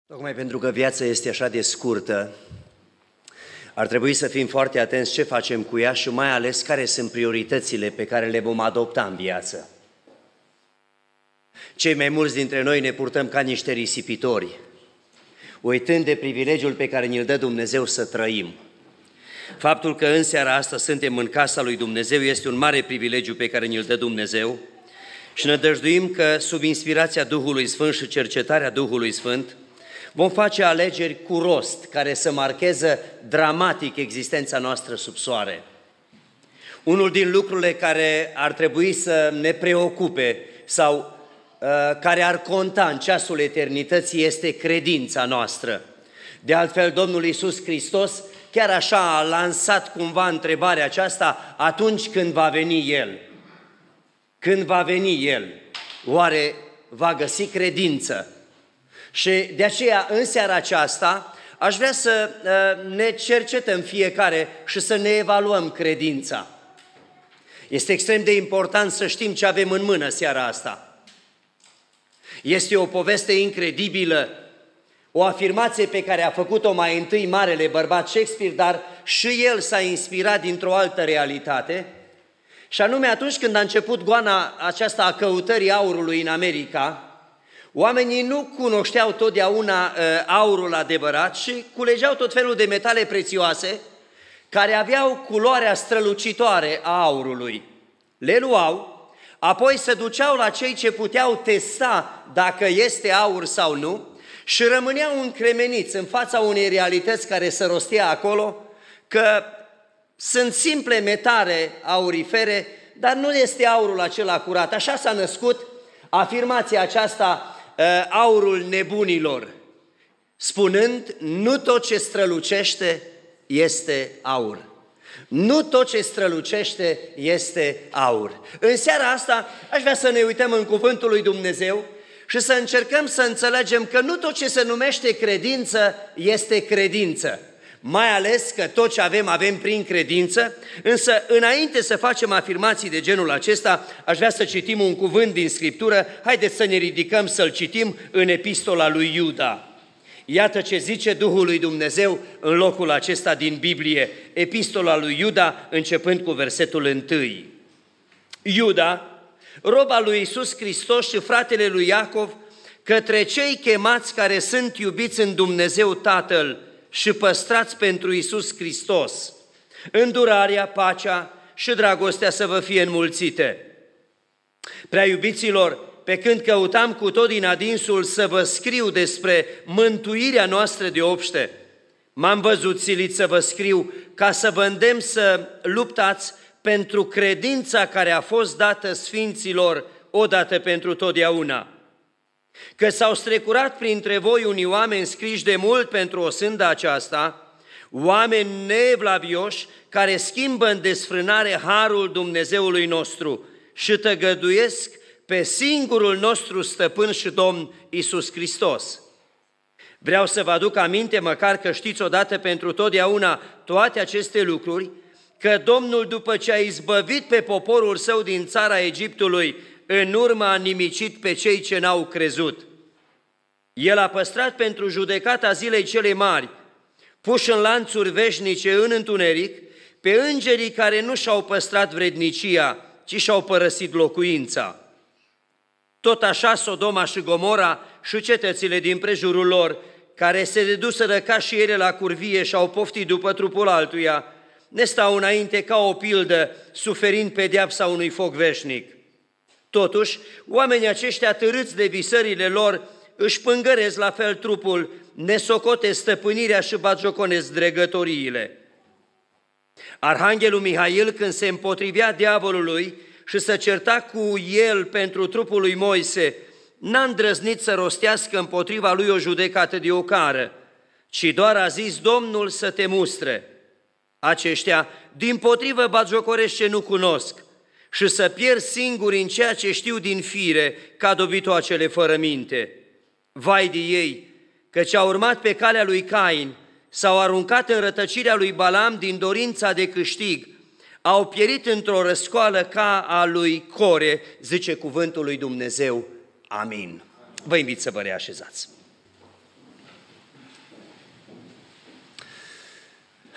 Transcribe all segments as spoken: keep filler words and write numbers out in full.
Tocmai pentru că viața este așa de scurtă, ar trebui să fim foarte atenți ce facem cu ea și mai ales care sunt prioritățile pe care le vom adopta în viață. Cei mai mulți dintre noi ne purtăm ca niște risipitori, uitând de privilegiul pe care ni-l dă Dumnezeu să trăim. Faptul că în seara asta suntem în casa lui Dumnezeu este un mare privilegiu pe care ni-l dă Dumnezeu și ne nădăjduim că sub inspirația Duhului Sfânt și cercetarea Duhului Sfânt vom face alegeri cu rost, care să marcheze dramatic existența noastră sub soare. Unul din lucrurile care ar trebui să ne preocupe sau uh, care ar conta în ceasul eternității este credința noastră. De altfel, Domnul Iisus Hristos chiar așa a lansat cumva întrebarea aceasta: atunci când va veni El, când va veni El, oare va găsi credință? Și de aceea, în seara aceasta, aș vrea să ne cercetăm fiecare și să ne evaluăm credința. Este extrem de important să știm ce avem în mână seara asta. Este o poveste incredibilă, o afirmație pe care a făcut-o mai întâi marele bărbat Shakespeare, dar și el s-a inspirat dintr-o altă realitate, și anume atunci când a început goana aceasta a căutării aurului în America, oamenii nu cunoșteau totdeauna uh, aurul adevărat și culegeau tot felul de metale prețioase care aveau culoarea strălucitoare a aurului. Le luau, apoi se duceau la cei ce puteau testa dacă este aur sau nu și rămâneau încremeniți în fața unei realități care se rostea acolo, că sunt simple metale aurifere, dar nu este aurul acela curat. Așa s-a născut afirmația aceasta, aurul nebunilor, spunând: nu tot ce strălucește este aur. Nu tot ce strălucește este aur. În seara asta aș vrea să ne uităm în cuvântul lui Dumnezeu și să încercăm să înțelegem că nu tot ce se numește credință este credință. Mai ales că tot ce avem, avem prin credință, însă înainte să facem afirmații de genul acesta, aș vrea să citim un cuvânt din Scriptură. Haideți să ne ridicăm să-l citim în epistola lui Iuda. Iată ce zice Duhul lui Dumnezeu în locul acesta din Biblie, epistola lui Iuda, începând cu versetul întâi. Iuda, rob al lui Iisus Hristos și fratele lui Iacov, către cei chemați care sunt iubiți în Dumnezeu Tatăl și păstrați pentru Iisus Hristos, îndurarea, pacea și dragostea să vă fie înmulțite. Prea iubiților, pe când căutam cu tot din adinsul să vă scriu despre mântuirea noastră de obște, m-am văzut silit să vă scriu ca să vă îndemn să luptați pentru credința care a fost dată sfinților odată pentru totdeauna. Că s-au strecurat printre voi unii oameni scriși de mult pentru o sândă aceasta, oameni neevlavioși care schimbă în desfrânare harul Dumnezeului nostru și tăgăduiesc pe singurul nostru stăpân și Domn Iisus Hristos. Vreau să vă aduc aminte, măcar că știți odată pentru totdeauna toate aceste lucruri, că Domnul, după ce a izbăvit pe poporul său din țara Egiptului, în urmă a nimicit pe cei ce n-au crezut. El a păstrat pentru judecata zilei cele mari, puși în lanțuri veșnice în întuneric, pe îngerii care nu și-au păstrat vrednicia, ci și-au părăsit locuința. Tot așa Sodoma și Gomora și cetățile din prejurul lor, care se deduseră ca și ele la curvie și au poftit după trupul altuia, ne stau înainte ca o pildă, suferind pedeapsa unui foc veșnic. Totuși, oamenii aceștia, târâți de visările lor, își pângăresc la fel trupul, nesocote stăpânirea și batjoconesc dregătoriile. Arhanghelul Mihail, când se împotrivea diavolului și se certa cu el pentru trupul lui Moise, n-a îndrăznit să rostească împotriva lui o judecată de ocară, ci doar a zis: Domnul să te mustre. Aceștia, dimpotrivă, batjocoresc ce nu cunosc și să pierd singuri în ceea ce știu din fire, ca dobitoacele fără minte. Vai de ei, căci au urmat pe calea lui Cain, s-au aruncat în rătăcirea lui Balam din dorința de câștig, au pierit într-o răscoală ca a lui Core, zice cuvântul lui Dumnezeu. Amin. Vă invit să vă reașezați.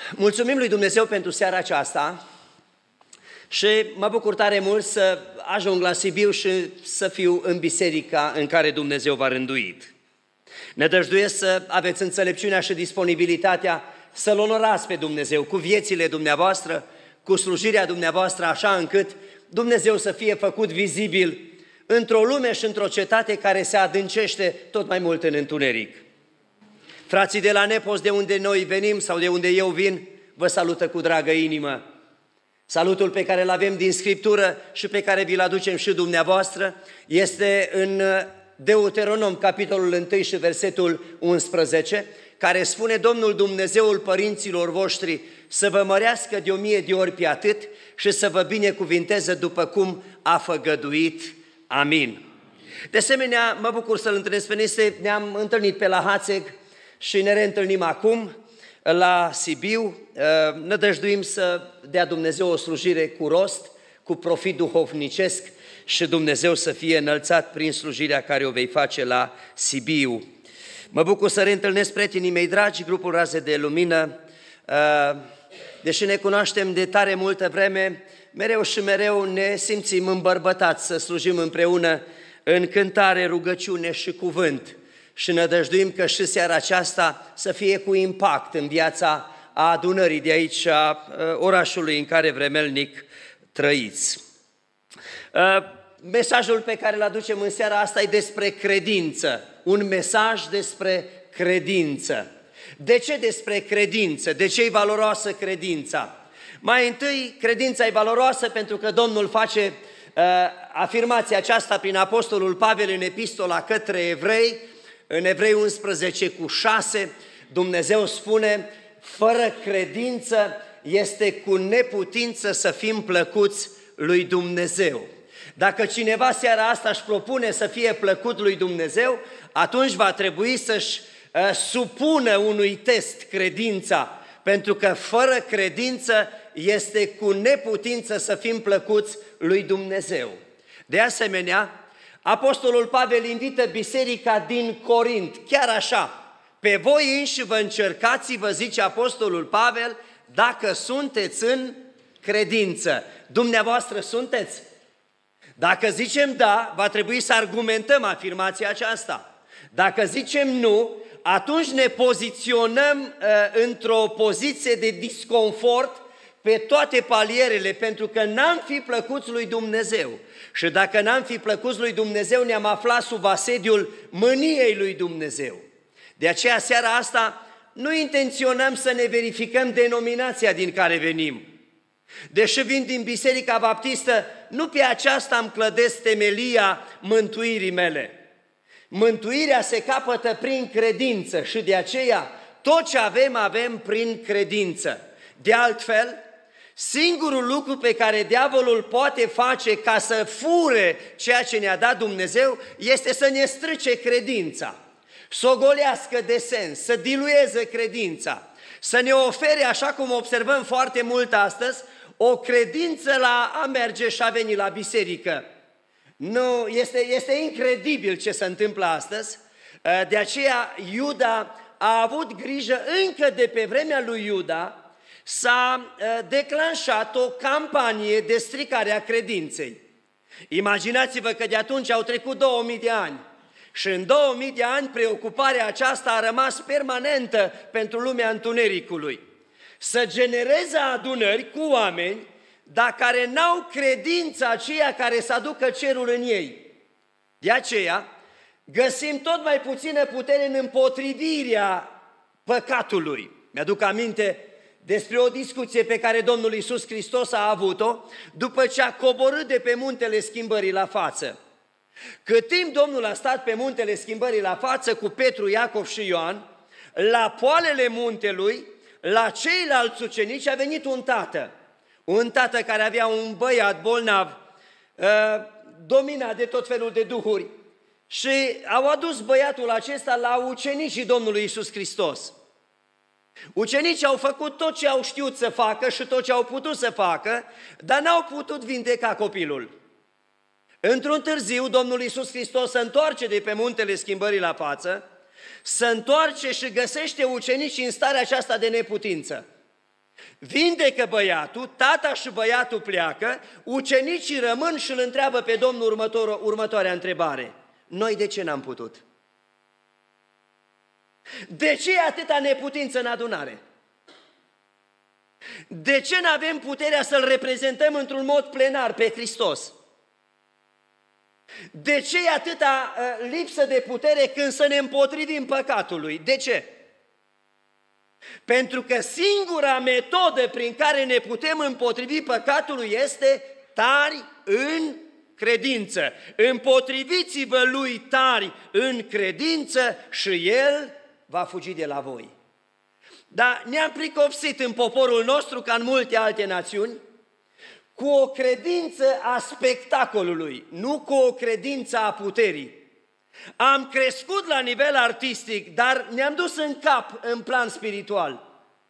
Mulțumim lui Dumnezeu pentru seara aceasta și mă bucur tare mult să ajung la Sibiu și să fiu în biserica în care Dumnezeu v-a rânduit. Ne dăjduiesc să aveți înțelepciunea și disponibilitatea să-L onorați pe Dumnezeu cu viețile dumneavoastră, cu slujirea dumneavoastră, așa încât Dumnezeu să fie făcut vizibil într-o lume și într-o cetate care se adâncește tot mai mult în întuneric. Frații de la Nepos, de unde noi venim sau de unde eu vin, vă salută cu dragă inimă. Salutul pe care îl avem din Scriptură și pe care vi-l aducem și dumneavoastră este în Deuteronom, capitolul unu și versetul unsprezece, care spune: Domnul Dumnezeul părinților voștri să vă mărească de o mie de ori pe atât și să vă binecuvinteze după cum a făgăduit. Amin. De asemenea, mă bucur să-L întâlnesc pe Neste, ne-am întâlnit pe la Hațeg și ne reîntâlnim acum la Sibiu. Nădăjduim să dea Dumnezeu o slujire cu rost, cu profit duhovnicesc și Dumnezeu să fie înălțat prin slujirea care o vei face la Sibiu. Mă bucur să reîntâlnesc prietenii mei dragi, grupul Raze de Lumină. Deși ne cunoaștem de tare multă vreme, mereu și mereu ne simțim îmbărbătați să slujim împreună în cântare, rugăciune și cuvânt. Și nădăjduim că și seara aceasta să fie cu impact în viața a adunării de aici, a orașului în care vremelnic trăiți. Mesajul pe care îl aducem în seara asta e despre credință, un mesaj despre credință. De ce despre credință? De ce e valoroasă credința? Mai întâi, credința e valoroasă pentru că Domnul face uh, afirmația aceasta prin Apostolul Pavel în epistola către evrei, în Evrei unsprezece cu șase, Dumnezeu spune: fără credință este cu neputință să fim plăcuți lui Dumnezeu. Dacă cineva seara asta își propune să fie plăcut lui Dumnezeu, atunci va trebui să-și uh, supună unui test credința, pentru că fără credință este cu neputință să fim plăcuți lui Dumnezeu. De asemenea, Apostolul Pavel invită biserica din Corint, chiar așa: pe voi înși vă încercați-vă, zice Apostolul Pavel, dacă sunteți în credință. Dumneavoastră sunteți? Dacă zicem da, va trebui să argumentăm afirmația aceasta. Dacă zicem nu, atunci ne poziționăm uh, într-o poziție de disconfort pe toate palierele, pentru că n-am fi plăcuți lui Dumnezeu. Și dacă n-am fi plăcuți lui Dumnezeu, ne-am aflat sub asediul mâniei lui Dumnezeu. De aceea, seara asta, nu intenționăm să ne verificăm denominația din care venim. Deși vin din Biserica Baptistă, nu pe aceasta îmi clădesc temelia mântuirii mele. Mântuirea se capătă prin credință și de aceea tot ce avem, avem prin credință. De altfel, singurul lucru pe care diavolul poate face ca să fure ceea ce ne-a dat Dumnezeu este să ne strice credința, să o golească de sens, să dilueze credința, să ne ofere, așa cum observăm foarte mult astăzi, o credință la a merge și a veni la biserică. Nu, este, este incredibil ce se întâmplă astăzi. De aceea Iuda a avut grijă încă de pe vremea lui Iuda, s-a declanșat o campanie de stricare a credinței. Imaginați-vă că de atunci au trecut două mii de ani și în două mii de ani preocuparea aceasta a rămas permanentă pentru lumea întunericului. Să genereze adunări cu oameni, dar care n-au credința aceea care să aducă cerul în ei. De aceea găsim tot mai puțină putere în împotrivirea păcatului. Mi-aduc aminte despre o discuție pe care Domnul Iisus Hristos a avut-o după ce a coborât de pe muntele Schimbării la față. Cât timp Domnul a stat pe muntele Schimbării la față cu Petru, Iacov și Ioan, la poalele muntelui, la ceilalți ucenici a venit un tată. Un tată care avea un băiat bolnav, dominat de tot felul de duhuri, și au adus băiatul acesta la ucenicii Domnului Iisus Hristos. Ucenicii au făcut tot ce au știut să facă și tot ce au putut să facă, dar n-au putut vindeca copilul. Într-un târziu, Domnul Iisus Hristos se întoarce de pe muntele Schimbării la față, se întoarce și găsește ucenicii în starea aceasta de neputință. Vindecă băiatul, tata și băiatul pleacă, ucenicii rămân și îl întreabă pe Domnul următor, următoarea întrebare. Noi de ce n-am putut? De ce e atâta neputință în adunare? De ce nu avem puterea să-L reprezentăm într-un mod plenar pe Hristos? De ce e atâta uh, lipsă de putere când să ne împotrivim păcatului? De ce? Pentru că singura metodă prin care ne putem împotrivi păcatului este tari în credință. Împotriviți-vă lui tari în credință și El va fugi de la voi. Dar ne-am pricopsit în poporul nostru, ca în multe alte națiuni, cu o credință a spectacolului, nu cu o credință a puterii. Am crescut la nivel artistic, dar ne-am dus în cap în plan spiritual.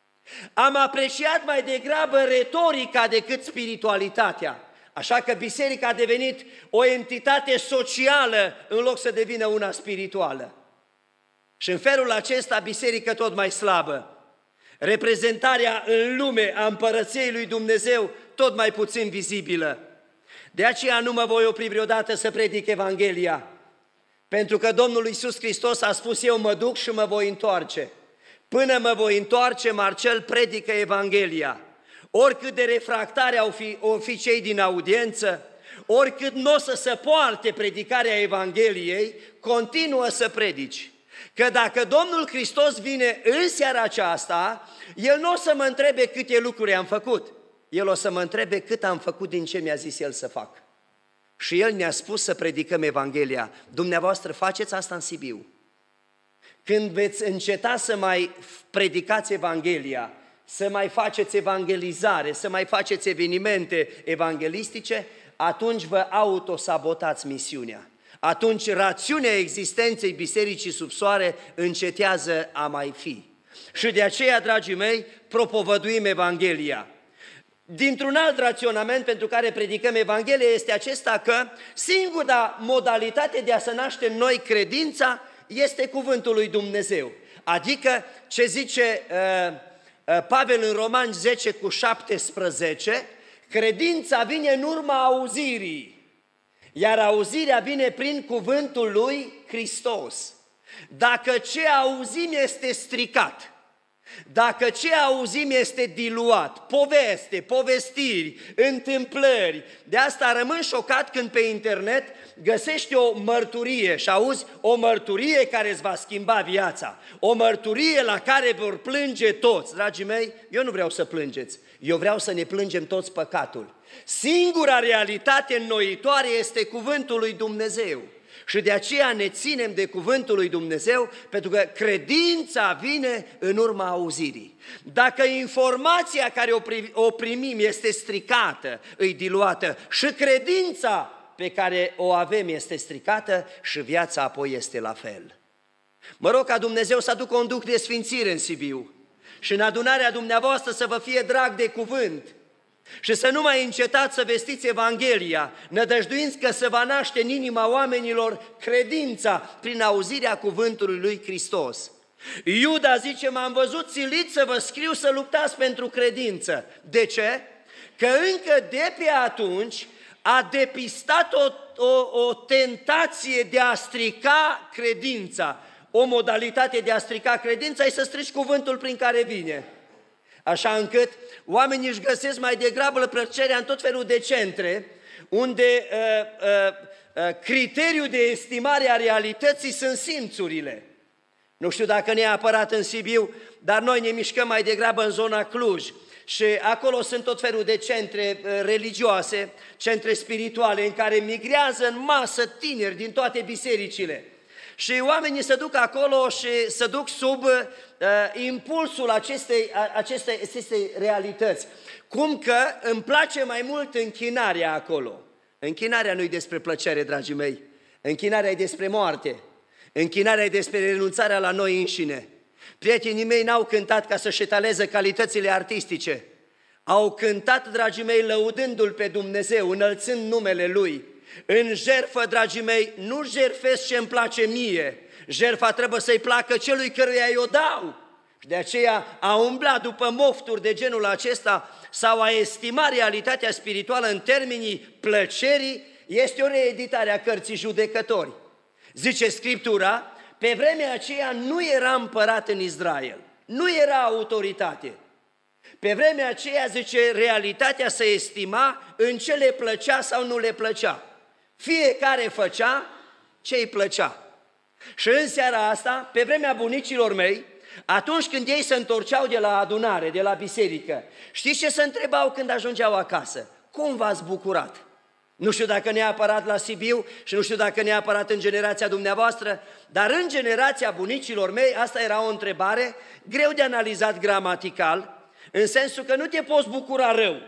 Am apreciat mai degrabă retorica decât spiritualitatea. Așa că biserica a devenit o entitate socială în loc să devină una spirituală. Și în felul acesta biserică tot mai slabă. Reprezentarea în lume a împărăției lui Dumnezeu tot mai puțin vizibilă. De aceea nu mă voi opri vreodată să predic Evanghelia, pentru că Domnul Iisus Hristos a spus: eu mă duc și mă voi întoarce. Până mă voi întoarce, Marcel predică Evanghelia. Oricât de refractare au fi, au fi cei din audiență, oricât nu o să se poarte predicarea Evangheliei, continuă să predici. Că dacă Domnul Hristos vine în seara aceasta, El nu o să mă întrebe câte lucruri am făcut. El o să mă întrebe cât am făcut din ce mi-a zis El să fac. Și El ne-a spus să predicăm Evanghelia. Dumneavoastră faceți asta în Sibiu. Când veți înceta să mai predicați Evanghelia, să mai faceți evangelizare, să mai faceți evenimente evanghelistice, atunci vă autosabotați misiunea. Atunci rațiunea existenței bisericii sub soare încetează a mai fi. Și de aceea, dragii mei, propovăduim Evanghelia. Dintr-un alt raționament pentru care predicăm Evanghelia este acesta, că singura modalitate de a se naște în noi credința este cuvântul lui Dumnezeu. Adică ce zice uh, uh, Pavel în Romani zece cu șaptesprezece, credința vine în urma auzirii. Iar auzirea vine prin cuvântul lui Hristos. Dacă ce auzim este stricat, dacă ce auzim este diluat, poveste, povestiri, întâmplări, de asta rămân șocat când pe internet găsești o mărturie și auzi o mărturie care îți va schimba viața, o mărturie la care vor plânge toți. Dragii mei, eu nu vreau să plângeți, eu vreau să ne plângem toți păcatul. Singura realitate înnoitoare este cuvântul lui Dumnezeu. Și de aceea ne ținem de cuvântul lui Dumnezeu, pentru că credința vine în urma auzirii. Dacă informația care o primim este stricată, îi diluată, și credința pe care o avem este stricată, și viața apoi este la fel. Mă rog ca Dumnezeu să aducă un duh de sfințire în Sibiu și în adunarea dumneavoastră să vă fie drag de cuvânt. Și să nu mai încetați să vestiți Evanghelia, nădăjduind că se va naște în inima oamenilor credința prin auzirea cuvântului lui Hristos. Iuda zice: m-am văzut silit să vă scriu să luptați pentru credință. De ce? Că încă de pe atunci a depistat o, o, o tentație de a strica credința. O modalitate de a strica credința e să strici cuvântul prin care vine. Așa încât oamenii își găsesc mai degrabă plăcerea în tot felul de centre, unde uh, uh, uh, criteriul de estimare a realității sunt simțurile. Nu știu dacă neapărat în Sibiu, dar noi ne mișcăm mai degrabă în zona Cluj și acolo sunt tot felul de centre uh, religioase, centre spirituale, în care migrează în masă tineri din toate bisericile. Și oamenii se duc acolo și se duc sub uh, impulsul acestei, acestei, acestei realități. Cum că îmi place mai mult închinarea acolo. Închinarea nu e despre plăcere, dragii mei. Închinarea e despre moarte. Închinarea e despre renunțarea la noi înșine. Prietenii mei n-au cântat ca să-și etaleze calitățile artistice. Au cântat, dragii mei, lăudându-L pe Dumnezeu, înălțând numele Lui. În jertfă, dragii mei, nu jertfesc ce îmi place mie. Jertfa trebuie să-i placă celui căruia i-o dau. Și de aceea a umbla după mofturi de genul acesta sau a estima realitatea spirituală în termenii plăcerii este o reeditare a cărții Judecători. Zice Scriptura, pe vremea aceea nu era împărat în Israel, nu era autoritate. Pe vremea aceea, zice, realitatea se estima în ce le plăcea sau nu le plăcea. Fiecare făcea ce îi plăcea. Și în seara asta, pe vremea bunicilor mei, atunci când ei se întorceau de la adunare, de la biserică, știți ce se întrebau când ajungeau acasă? Cum v-ați bucurat? Nu știu dacă neapărat la Sibiu și nu știu dacă neapărat în generația dumneavoastră, dar în generația bunicilor mei, asta era o întrebare greu de analizat gramatical, în sensul că nu te poți bucura rău.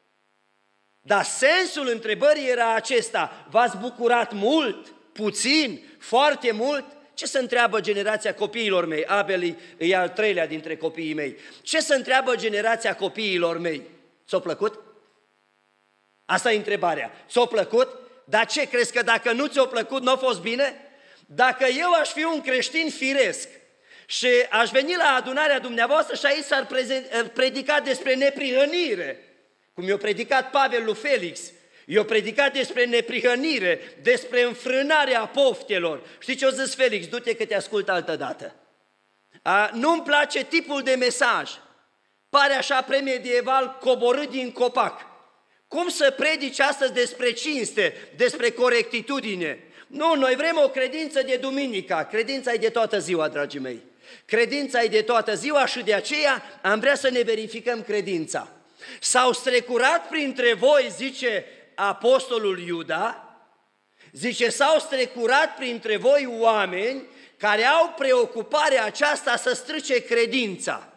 Dar sensul întrebării era acesta: v-ați bucurat mult, puțin, foarte mult? Ce se întreabă generația copiilor mei? Abel e al treilea dintre copiii mei. Ce se întreabă generația copiilor mei? Ți-a plăcut? Asta e întrebarea. Ți-a plăcut? Dar ce, crezi că dacă nu ți-a plăcut, nu a fost bine? Dacă eu aș fi un creștin firesc și aș veni la adunarea dumneavoastră și aici s-ar predica despre neprihănire, cum i-a predicat Pavel lui Felix, i-a predicat despre neprihănire, despre înfrânarea poftelor. Știi ce a zis Felix? Du-te că te ascult altă dată. Nu-mi place tipul de mesaj. Pare așa premedieval, coborât din copac. Cum să predici astăzi despre cinste, despre corectitudine? Nu, noi vrem o credință de duminica, credința e de toată ziua, dragii mei. Credința e de toată ziua și de aceea am vrea să ne verificăm credința. S-au strecurat printre voi, zice apostolul Iuda, zice, s-au strecurat printre voi oameni care au preocuparea aceasta să strice credința.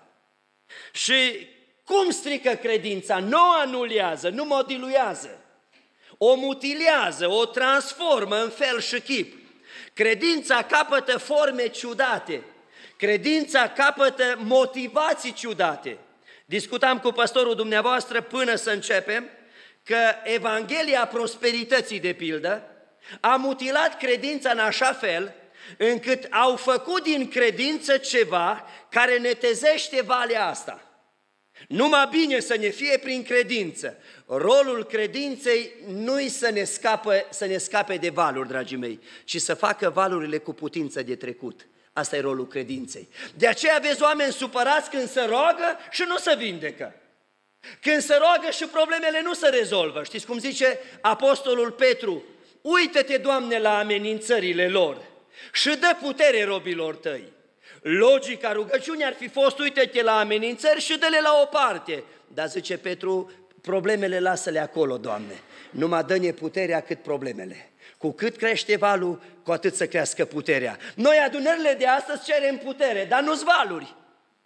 Și cum strică credința? Nu o anulează, nu o diluează, o mutilează, o transformă în fel și chip. Credința capătă forme ciudate, credința capătă motivații ciudate. Discutam cu pastorul dumneavoastră până să începem că Evanghelia prosperității, de pildă, a mutilat credința în așa fel încât au făcut din credință ceva care netezește valea asta. Numai bine să ne fie prin credință. Rolul credinței nu-i să ne, scapă, să ne scape de valuri, dragii mei, ci să facă valurile cu putință de trecut. Asta e rolul credinței. De aceea vezi oameni supărați când se roagă și nu se vindecă. Când se roagă și problemele nu se rezolvă. Știți cum zice apostolul Petru? Uită-te, Doamne, la amenințările lor și dă putere robilor tăi. Logica rugăciunii ar fi fost: uită-te la amenințări și dă-le la o parte. Dar zice Petru, problemele lasă-le acolo, Doamne. Numai dă-ne puterea cât problemele. Cu cât crește valul, cu atât să crească puterea. Noi adunările de astăzi cerem putere, dar nu-s valuri.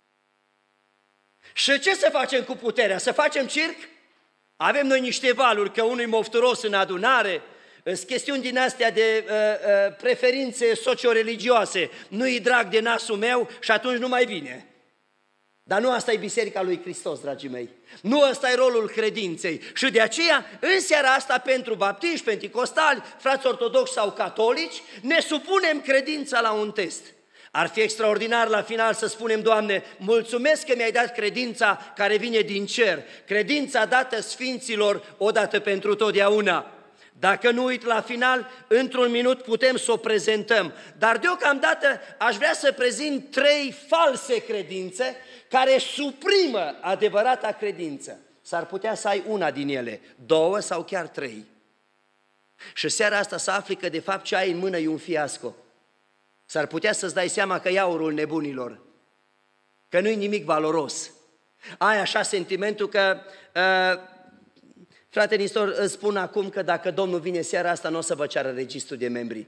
Și ce să facem cu puterea? Să facem circ? Avem noi niște valuri, că unul e mofturos în adunare, sunt chestiuni din astea de uh, uh, preferințe socio-religioase. Nu-i drag de nasul meu și atunci nu mai vine. Dar nu asta e Biserica lui Hristos, dragii mei. Nu ăsta e rolul credinței. Și de aceea, în seara asta, pentru baptiști, penticostali, frați ortodoxi sau catolici, ne supunem credința la un test. Ar fi extraordinar la final să spunem: Doamne, mulțumesc că mi-ai dat credința care vine din cer, credința dată sfinților odată pentru totdeauna. Dacă nu uit, la final, într-un minut putem să o prezentăm. Dar deocamdată aș vrea să prezint trei false credințe care suprimă adevărata credință. S-ar putea să ai una din ele, două sau chiar trei. Și seara asta să afli că de fapt ce ai în mână e un fiasco. S-ar putea să-ți dai seama că e aurul nebunilor, că nu-i nimic valoros. Ai așa sentimentul că... Uh, Frate Nistor, îți spun acum că dacă Domnul vine seara asta, nu o să vă ceară registru de membri.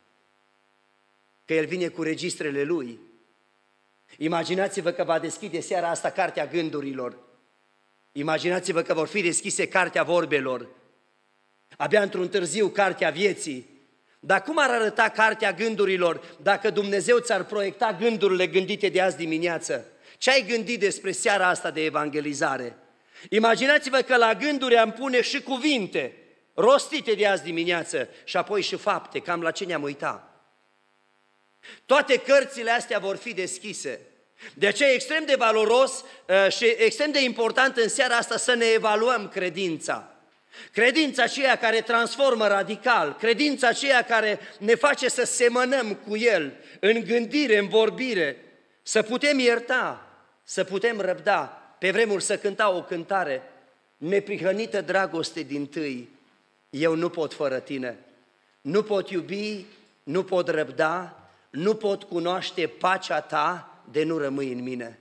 Că El vine cu registrele Lui. Imaginați-vă că va deschide seara asta cartea gândurilor. Imaginați-vă că vor fi deschise cartea vorbelor. Abia într-un târziu cartea vieții. Dar cum ar arăta cartea gândurilor dacă Dumnezeu ți-ar proiecta gândurile gândite de azi dimineață? Ce ai gândit despre seara asta de evangelizare? Imaginați-vă că la gânduri am pune și cuvinte rostite de azi dimineață și apoi și fapte, cam la ce ne-am uitat. Toate cărțile astea vor fi deschise De aceea e extrem de valoros și extrem de important în seara asta să ne evaluăm credința. Credința aceea care transformă radical, credința aceea care ne face să semănăm cu El în gândire, în vorbire, să putem ierta, să putem răbda. Pe vremuri să cânta o cântare, neprihănită dragoste dintâi, eu nu pot fără tine, nu pot iubi, nu pot răbda, nu pot cunoaște pacea ta de nu rămâi în mine.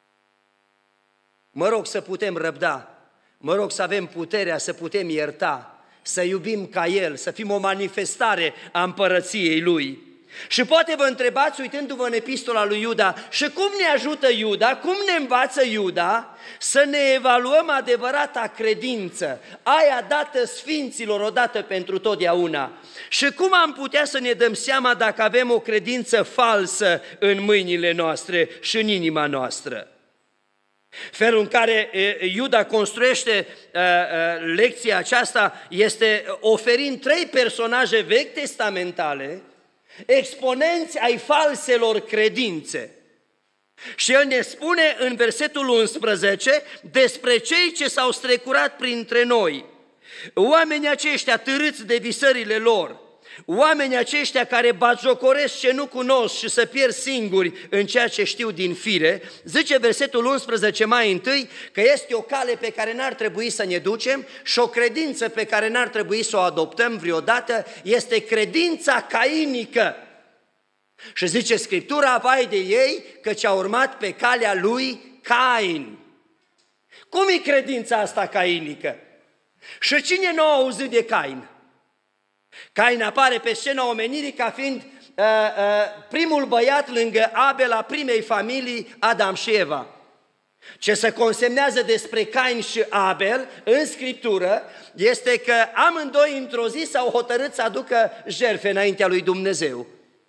Mă rog să putem răbda, mă rog să avem puterea să putem ierta, să iubim ca El, să fim o manifestare a împărăției Lui. Și poate vă întrebați, uitându-vă în epistola lui Iuda, și cum ne ajută Iuda, cum ne învață Iuda să ne evaluăm adevărata credință, aia dată sfinților odată pentru totdeauna. Și cum am putea să ne dăm seama dacă avem o credință falsă în mâinile noastre și în inima noastră? Felul în care Iuda construiește uh, uh, lecția aceasta este oferind trei personaje vechi testamentale, exponenți ai falselor credințe. Și el ne spune în versetul unsprezece despre cei ce s-au strecurat printre noi, oamenii aceștia târâți de visările lor, oamenii aceștia care batjocoresc ce nu cunosc și să pierd singuri în ceea ce știu din fire. Zice versetul unsprezece mai întâi că este o cale pe care n-ar trebui să ne ducem și o credință pe care n-ar trebui să o adoptăm vreodată, este credința cainică. Și zice Scriptura, vai de ei căci au urmat pe calea lui Cain. Cum e credința asta cainică? Și cine nu a auzit de Cain? Cain apare pe scena omenirii ca fiind uh, uh, primul băiat lângă Abel a primei familii, Adam și Eva. Ce se consemnează despre Cain și Abel în Scriptură este că amândoi într-o zi s-au hotărât să aducă jertfe înaintea lui Dumnezeu.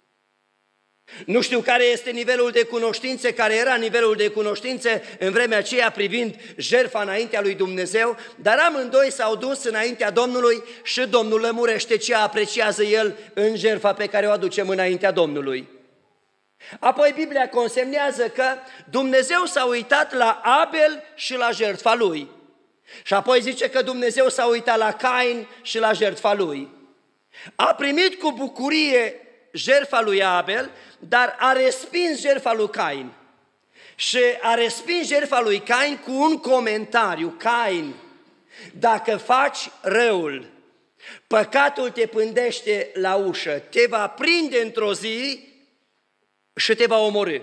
Nu știu care este nivelul de cunoștințe, care era nivelul de cunoștințe în vremea aceea privind jertfa înaintea lui Dumnezeu, dar amândoi s-au dus înaintea Domnului și Domnul lămurește ce apreciază El în jertfa pe care o aducem înaintea Domnului. Apoi Biblia consemnează că Dumnezeu s-a uitat la Abel și la jertfa lui. Și apoi zice că Dumnezeu s-a uitat la Cain și la jertfa lui. A primit cu bucurie jertfa lui Abel, dar a respins jertfa lui Cain. Și a respins jertfa lui Cain cu un comentariu: Cain, dacă faci răul, păcatul te pândește la ușă, te va prinde într-o zi și te va omorî.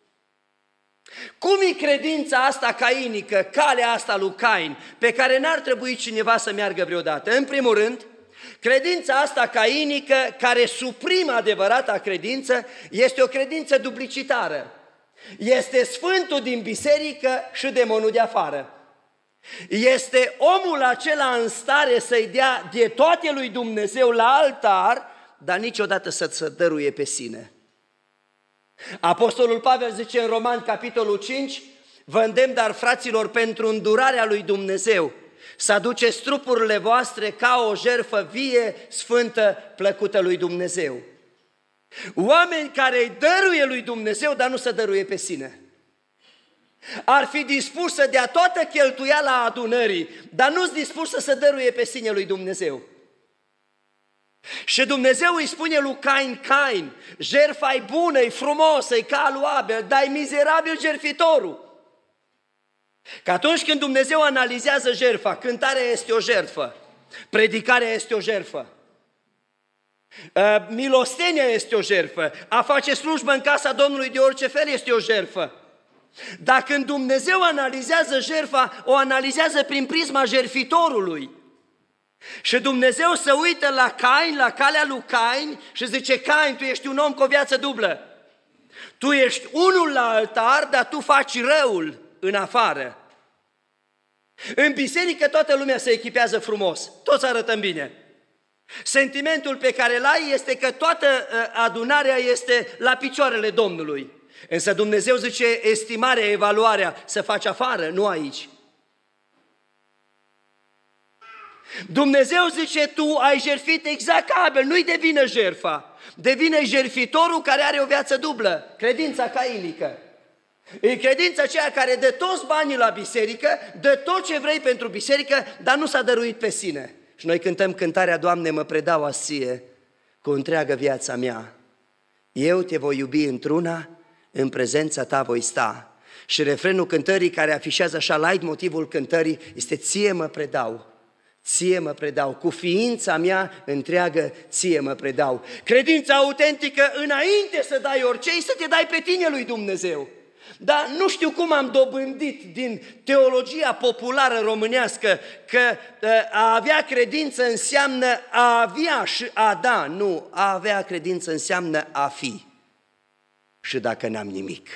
Cum e credința asta cainică, calea asta lui Cain, pe care n-ar trebui cineva să meargă vreodată? În primul rând, credința asta cainică, care suprimă adevărata credință, este o credință duplicitară. Este sfântul din biserică și demonul de afară. Este omul acela în stare să-i dea de toate lui Dumnezeu la altar, dar niciodată să-ți dăruie pe sine. Apostolul Pavel zice în Romani, capitolul cinci, vă îndemn dar, fraților, pentru îndurarea lui Dumnezeu, să aduceți trupurile voastre ca o jertfă vie, sfântă, plăcută lui Dumnezeu. Oameni care îi dăruie lui Dumnezeu, dar nu se dăruie pe sine. Ar fi dispuși să dea toată cheltuiala adunării, dar nu-s dispuși să se dăruie pe sine lui Dumnezeu. Și Dumnezeu îi spune lui Cain, Cain, jertfa-i bună, e frumosă, e ca lui Abel, dar e mizerabil jertfitorul. Că atunci când Dumnezeu analizează jertfa, cântarea este o jertfă, predicarea este o jertfă, milostenia este o jertfă, a face slujbă în casa Domnului de orice fel este o jertfă. Dar când Dumnezeu analizează jertfa, o analizează prin prisma jertfitorului. Și Dumnezeu se uită la Cain, la calea lui Cain și zice, Cain, tu ești un om cu o viață dublă. Tu ești unul la altar, dar tu faci răul în afară. În biserică toată lumea se echipează frumos, toți arătăm bine. Sentimentul pe care îl ai este că toată adunarea este la picioarele Domnului. Însă Dumnezeu zice, estimarea, evaluarea, să faci afară, nu aici. Dumnezeu zice, tu ai jertfit exact ca Abel, nu-i devine jertfa, devine jertfitorul care are o viață dublă, credința cainică. E credința aceea care dă toți banii la biserică, dă tot ce vrei pentru biserică, dar nu s-a dăruit pe sine. Și noi cântăm cântarea, Doamne, mă predau asie cu întreagă viața mea. Eu te voi iubi într-una, în prezența ta voi sta. Și refrenul cântării care afișează așa light motivul cântării este ție mă predau, ție mă predau, cu ființa mea întreagă ție mă predau. Credința autentică înainte să dai orice, să te dai pe tine lui Dumnezeu. Dar nu știu cum am dobândit din teologia populară românească că a avea credință înseamnă a avea și a da. Nu, a avea credință înseamnă a fi. Și dacă n-am nimic.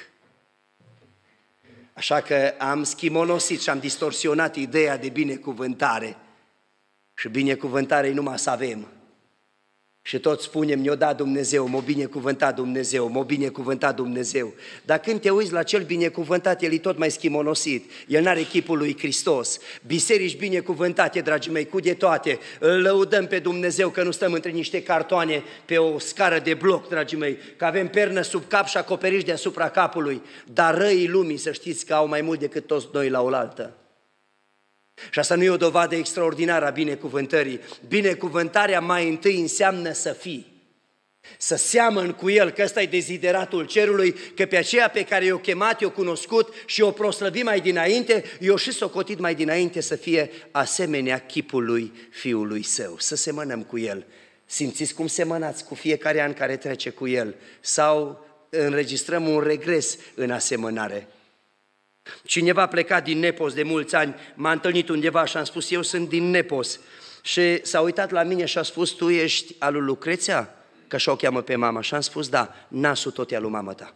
Așa că am schimonosit și am distorsionat ideea de binecuvântare. Și binecuvântare e numai să avem. Și tot spunem, ne-o dat Dumnezeu, m-o binecuvântat Dumnezeu, m-o binecuvântat Dumnezeu. Dar când te uiți la cel binecuvântat, el e tot mai schimonosit. El n-are chipul lui Hristos. Biserici binecuvântate, dragii mei, cu de toate. Îl lăudăm pe Dumnezeu că nu stăm între niște cartoane pe o scară de bloc, dragii mei, că avem pernă sub cap și acoperiș deasupra capului. Dar răii lumii, să știți că au mai mult decât toți noi la oaltă. Și asta nu e o dovadă extraordinară a binecuvântării. Binecuvântarea mai întâi înseamnă să fii, să seamăn cu El, că ăsta e dezideratul cerului, că pe aceea pe care i-o chemat, i-o cunoscut și o proslăvi mai dinainte, i-o și socotit mai dinainte să fie asemenea chipului Fiului Său, să semănăm cu El. Simțiți cum semănați cu fiecare an care trece cu El sau înregistrăm un regres în asemănare? Cineva a plecat din Nepos de mulți ani, m-a întâlnit undeva și am spus, eu sunt din Nepos. Și s-a uitat la mine și a spus, tu ești al lui Lucreția? Că așa o cheamă pe mama. Și am spus, da, nasul tot e al lui mama ta.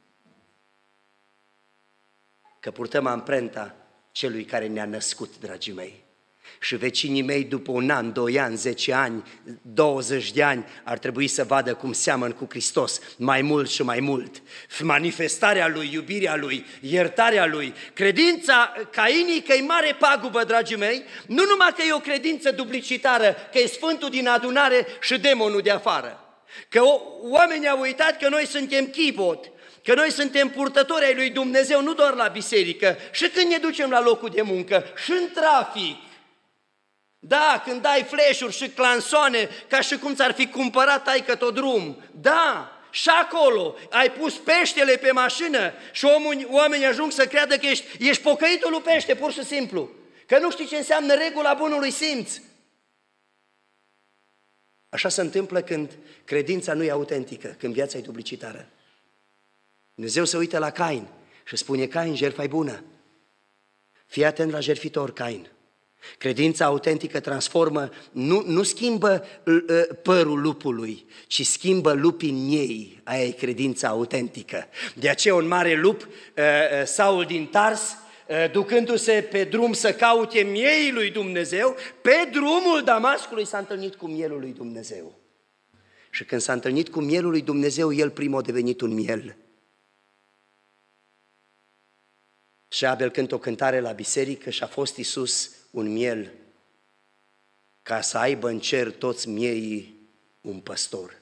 Că purtăm amprenta celui care ne-a născut, dragii mei. Și vecinii mei după un an, doi ani, zece ani, douăzeci de ani ar trebui să vadă cum seamăn cu Hristos mai mult și mai mult. Manifestarea Lui, iubirea Lui, iertarea Lui, credința cainică e mare pagubă, dragii mei, nu numai că e o credință duplicitară, că e Sfântul din adunare și demonul de afară. Că oamenii au uitat că noi suntem chipot, că noi suntem purtători ai lui Dumnezeu, nu doar la biserică, și când ne ducem la locul de muncă, și în trafic. Da, când dai flash-uri și clansoane, ca și cum ți-ar fi cumpărat taică tot drum. Da, și acolo ai pus peștele pe mașină și omul, oamenii ajung să creadă că ești, ești pocăitul lui pește, pur și simplu. Că nu știi ce înseamnă regula bunului simț. Așa se întâmplă când credința nu e autentică, când viața e duplicitară. Dumnezeu se uită la Cain și spune, Cain, jertfa e bună. Fii atent la jertfitor, Cain. Credința autentică transformă, nu, nu schimbă uh, părul lupului, ci schimbă lupii în ei. Aia e credința autentică. De aceea un mare lup, uh, Saul din Tars, uh, ducându-se pe drum să caute mieii lui Dumnezeu, pe drumul Damascului s-a întâlnit cu mielul lui Dumnezeu. Și când s-a întâlnit cu mielul lui Dumnezeu, el primul a devenit un miel. Și Abel cântă o cântare la biserică și a fost Iisus un miel, ca să aibă în cer toți mieii un păstor.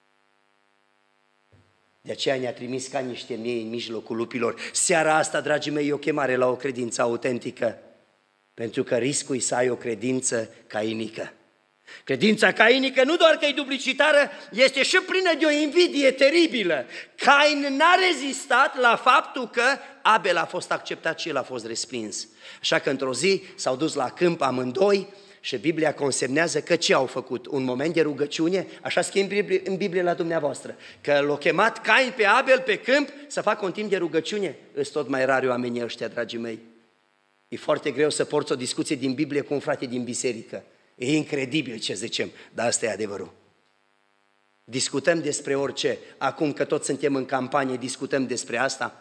De aceea ne-a trimis ca niște miei în mijlocul lupilor. Seara asta, dragii mei, e o chemare la o credință autentică, pentru că riscul e să ai o credință cainică. Credința cainică nu doar că e duplicitară, este și plină de o invidie teribilă. Cain n-a rezistat la faptul că Abel a fost acceptat și el a fost respins. Așa că într-o zi s-au dus la câmp amândoi și Biblia consemnează că ce au făcut? Un moment de rugăciune, așa scrie în Biblie, în Biblie la dumneavoastră, că l-a chemat Cain pe Abel pe câmp să facă un timp de rugăciune. Îs tot mai rari oamenii ăștia, dragii mei. E foarte greu să porți o discuție din Biblie cu un frate din biserică. E incredibil ce zicem, dar asta e adevărul. Discutăm despre orice. Acum că toți suntem în campanie, discutăm despre asta.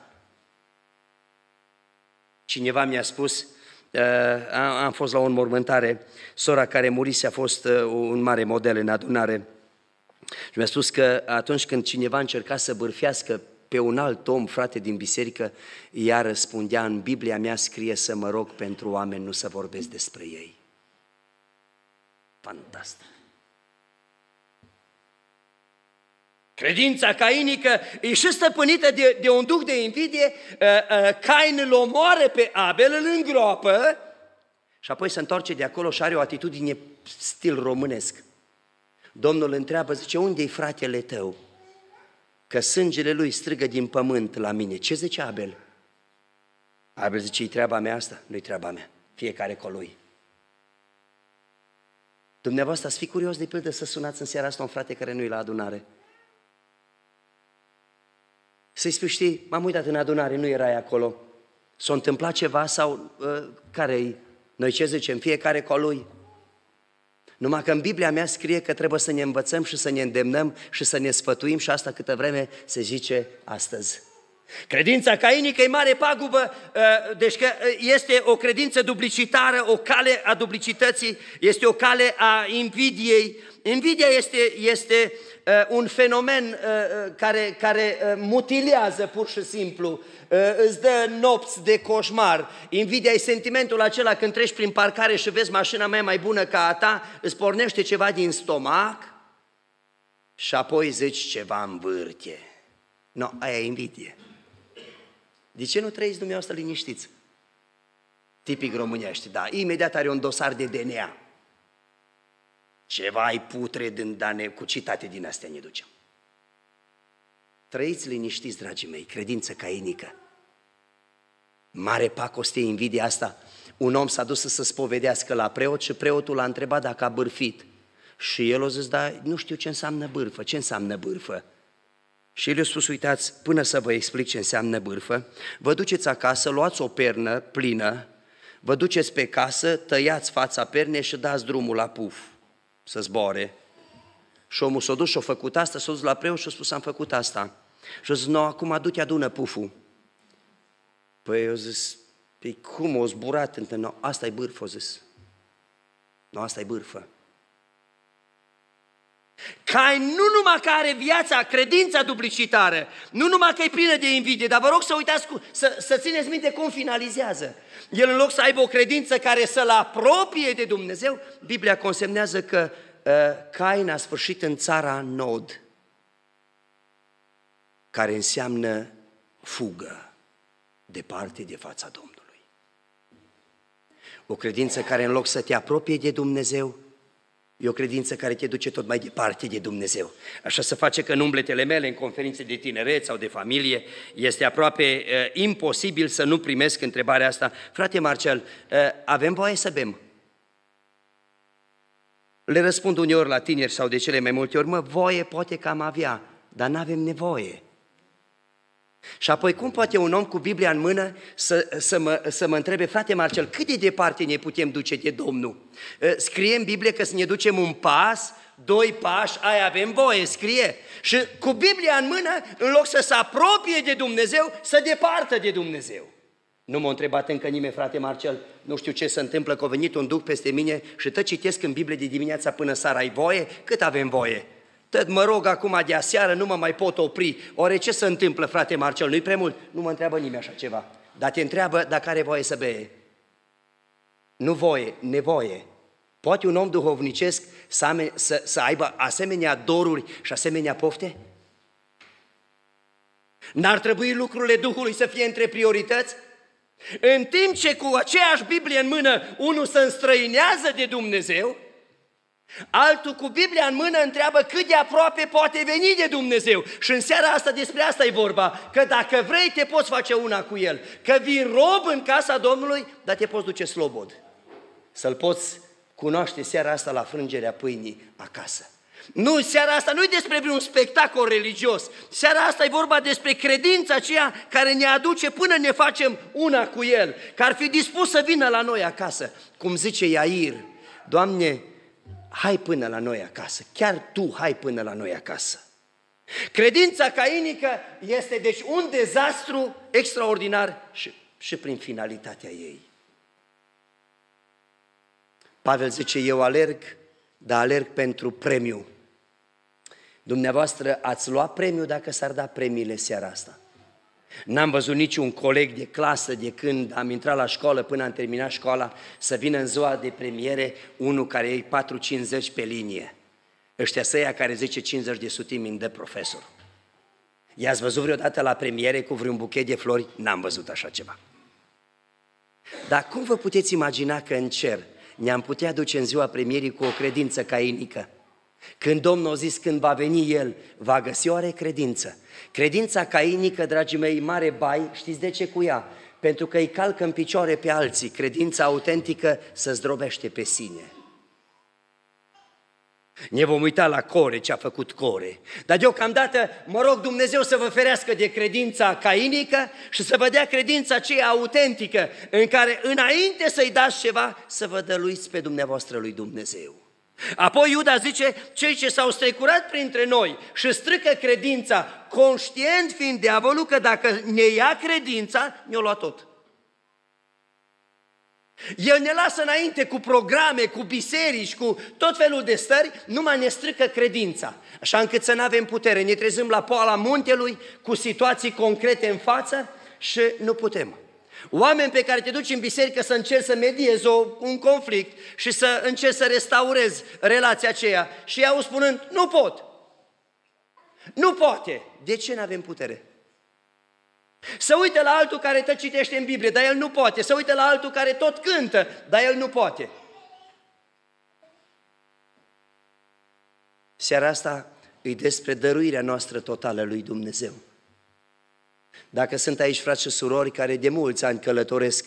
Cineva mi-a spus, uh, am fost la o înmormântare, sora care murise a fost uh, un mare model în adunare și mi-a spus că atunci când cineva încerca să bârfească pe un alt om, frate din biserică, ea răspundea, în Biblia mea scrie să mă rog pentru oameni, nu să vorbesc despre ei. Fantastic! Credința cainică e și stăpânită de, de un duh de invidie. Cain îl omoară pe Abel, îl îngroapă și apoi se întoarce de acolo și are o atitudine stil românesc. Domnul întreabă, zice, unde-i fratele tău? Că sângele lui strigă din pământ la mine. Ce zice Abel? Abel zice, e treaba mea asta? Nu-i treaba mea, fiecare cu lui. Dumneavoastră ați fi curios de pildă să sunați în seara asta un frate care nu e la adunare. Să-i spui, știi, m-am uitat în adunare, nu erai acolo. S-a întâmplat ceva sau uh, care-i? Noi ce zicem? Fiecare cu lui. Numai că în Biblia mea scrie că trebuie să ne învățăm și să ne îndemnăm și să ne sfătuim și asta câtă vreme se zice astăzi. Credința cainică e mare pagubă, deci că este o credință duplicitară, o cale a duplicității, este o cale a invidiei. Invidia este, este un fenomen care, care mutilează pur și simplu, îți dă nopți de coșmar. Invidia e sentimentul acela când treci prin parcare și vezi mașina mea mai bună ca a ta, îți pornește ceva din stomac și apoi zici ceva în vârte. No, aia e invidie. De ce nu trăiți dumneavoastră liniștiți? Tipic românești, da, imediat are un dosar de D N A. Ceva-i putred în dane, cu citate din astea ne ducem. Trăiți liniștiți, dragii mei, credință cainică. Mare pacoste invidia asta. Un om s-a dus să se spovedească la preot și preotul l-a întrebat dacă a bârfit. Și el a zis, da, nu știu ce înseamnă bârfă, ce înseamnă bârfă? Și el i-a spus, uitați, până să vă explic ce înseamnă bârfă, vă duceți acasă, luați o pernă plină, vă duceți pe casă, tăiați fața pernei și dați drumul la puf, să zboare. Și omul s-a dus și a făcut asta, s-a dus la preot și a spus, am făcut asta. Și a zis, no, acum adu-te, adună puful. Păi eu zis, păi cum, o zburat? No, asta e bârfă, a zis. No, asta e bârfă. Cain nu numai că are viața, credința duplicitară, nu numai că e plină de invidie, dar vă rog să uitați, cu, să, să țineți minte cum finalizează. El în loc să aibă o credință care să-l apropie de Dumnezeu, Biblia consemnează că uh, Cain a sfârșit în țara Nod, care înseamnă fugă, departe de fața Domnului. O credință care în loc să te apropie de Dumnezeu, e o credință care te duce tot mai departe de Dumnezeu. Așa se face că în umbletele mele, în conferințe de tineret sau de familie, este aproape uh, imposibil să nu primesc întrebarea asta. Frate Marcel, uh, avem voie să bem? Le răspund uneori la tineri sau de cele mai multe ori, mă, voie poate că am avea, dar n-avem nevoie. Și apoi cum poate un om cu Biblia în mână să, să, mă, să mă întrebe, frate Marcel, cât de departe ne putem duce de Domnul? Scrie în Biblie că să ne ducem un pas, doi pași, aia avem voie, scrie. Și cu Biblia în mână, în loc să se apropie de Dumnezeu, să departă de Dumnezeu. Nu m-a întrebat încă nimeni, frate Marcel, nu știu ce se întâmplă, că a venit un duh peste mine și tot citesc în Biblie de dimineața până seara, ai voie? Cât avem voie? Tot mă rog acum de aseară, nu mă mai pot opri. Oare ce se întâmplă, frate Marcel? Nu-i prea mult? Nu mă întreabă nimeni așa ceva. Dar te întreabă dacă are voie să beie. Nu voie, nevoie. Poate un om duhovnicesc să, ame, să, să aibă asemenea doruri și asemenea pofte? N-ar trebui lucrurile Duhului să fie între priorități? În timp ce cu aceeași Biblie în mână unul se înstrăinează de Dumnezeu, altul cu Biblia în mână întreabă cât de aproape poate veni de Dumnezeu. Și în seara asta despre asta e vorba, că dacă vrei te poți face una cu El, că vii rob în casa Domnului, dar te poți duce slobod. Să-L poți cunoaște seara asta la frângerea pâinii acasă. Nu, seara asta nu e despre vreun spectacol religios. Seara asta e vorba despre credința aceea care ne aduce până ne facem una cu El, că ar fi dispus să vină la noi acasă. Cum zice Iair, Doamne, hai până la noi acasă, chiar Tu hai până la noi acasă. Credința cainică este deci un dezastru extraordinar și, și prin finalitatea ei. Pavel zice, eu alerg, dar alerg pentru premiu. Dumneavoastră ați luat premiu dacă s-ar da premiile seara asta. N-am văzut niciun coleg de clasă de când am intrat la școală până am terminat școala să vină în ziua de premiere unul care e patru cincizeci pe linie. Ăștia săia care zice cincizeci de sutimi îmi dă profesor. I-ați văzut vreodată la premiere cu vreun buchet de flori? N-am văzut așa ceva. Dar cum vă puteți imagina că în cer ne-am putea duce în ziua premierii cu o credință cainică? Când Domnul a zis, când va veni El, va găsi oare credință? Credința cainică, dragii mei, mare bai, știți de ce cu ea? Pentru că îi calcă în picioare pe alții. Credința autentică se zdrobește pe sine. Ne vom uita la Core, ce a făcut Core. Dar deocamdată mă rog Dumnezeu să vă ferească de credința cainică și să vă dea credința aceea autentică în care înainte să-i dați ceva, să vă dăluiți pe dumneavoastră lui Dumnezeu. Apoi Iuda zice, cei ce s-au strecurat printre noi și strică credința, conștient fiind diavolul că dacă ne ia credința, ne-o lua tot. El ne lasă înainte cu programe, cu biserici, cu tot felul de stări, numai ne strică credința. Așa încât să nu avem putere, ne trezim la poala muntelui cu situații concrete în față și nu putem. Oameni pe care te duci în biserică să încerci să mediezi o, un conflict și să încerci să restaurezi relația aceea și iau spunând, nu pot, nu poate. De ce nu avem putere? Să uite la altul care tot citește în Biblie, dar el nu poate. Să uite la altul care tot cântă, dar el nu poate. Seara asta e despre dăruirea noastră totală lui Dumnezeu. Dacă sunt aici frați și surori care de mulți ani călătoresc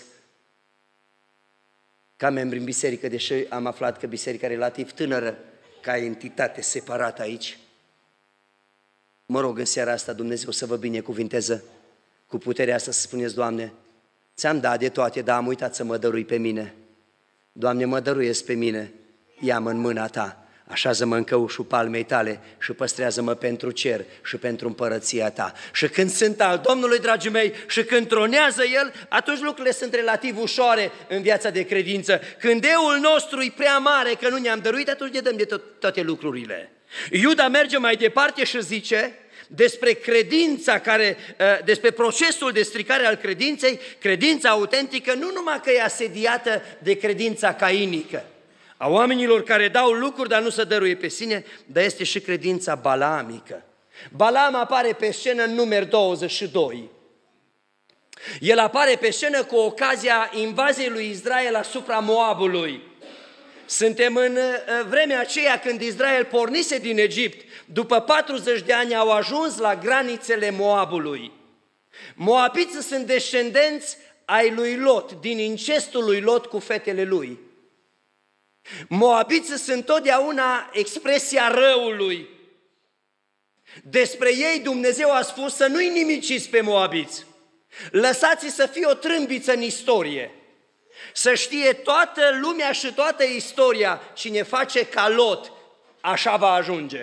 ca membri în biserică, deși am aflat că biserica relativ tânără, ca entitate separată aici, mă rog în seara asta Dumnezeu să vă binecuvinteze cu puterea asta să spuneți, Doamne, ți-am dat de toate, dar am uitat să mă dărui pe mine. Doamne, mă dăruiesc pe mine, ia-mă în mâna Ta, așează-mă în căușul palmei Tale și păstrează-mă pentru cer și pentru împărăția Ta. Și când sunt al Domnului, dragii mei, și când tronează El, atunci lucrurile sunt relativ ușoare în viața de credință. Când eul nostru e prea mare că nu ne-am dăruit, atunci ne dăm de tot, toate lucrurile. Iuda merge mai departe și zice despre credința care, despre procesul de stricare al credinței, credința autentică nu numai că e asediată de credința cainică, a oamenilor care dau lucruri, dar nu se dăruie pe sine, dar este și credința balaamică. Balaam apare pe scenă în Numeri douăzeci și doi. El apare pe scenă cu ocazia invaziei lui Israel asupra Moabului. Suntem în vremea aceea când Israel pornise din Egipt, după patruzeci de ani au ajuns la granițele Moabului. Moabiții sunt descendenți ai lui Lot, din incestul lui Lot cu fetele lui. Moabiții sunt totdeauna expresia răului. Despre ei Dumnezeu a spus să nu-i nimiciți pe moabiți, lăsați-i să fie o trâmbiță în istorie. Să știe toată lumea și toată istoria, cine face ca Lot, așa va ajunge.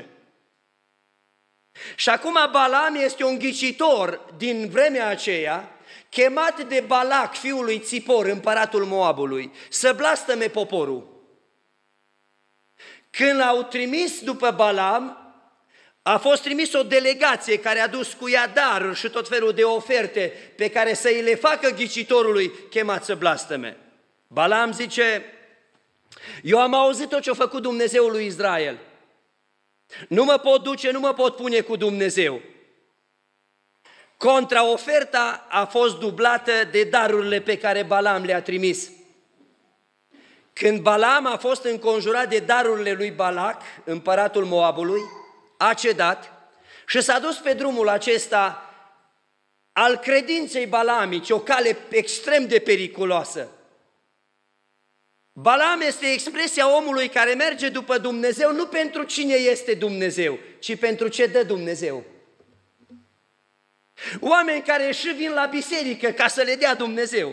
Și acum Balaam este un ghicitor din vremea aceea, chemat de Balac, fiul lui Țipor, împăratul Moabului, să blastăme poporul. Când l-au trimis după Balaam, a fost trimis o delegație care a dus cu ea daruri și tot felul de oferte pe care să îi le facă ghicitorului chemat să blastăme. Balaam zice, eu am auzit tot ce a făcut Dumnezeul lui Israel. Nu mă pot duce, nu mă pot pune cu Dumnezeu. Contraoferta a fost dublată de darurile pe care Balaam le-a trimis. Când Balaam a fost înconjurat de darurile lui Balac, împăratul Moabului, a cedat și s-a dus pe drumul acesta al credinței balaamice, o cale extrem de periculoasă. Balaam este expresia omului care merge după Dumnezeu nu pentru cine este Dumnezeu, ci pentru ce dă Dumnezeu. Oameni care și vin la biserică ca să le dea Dumnezeu.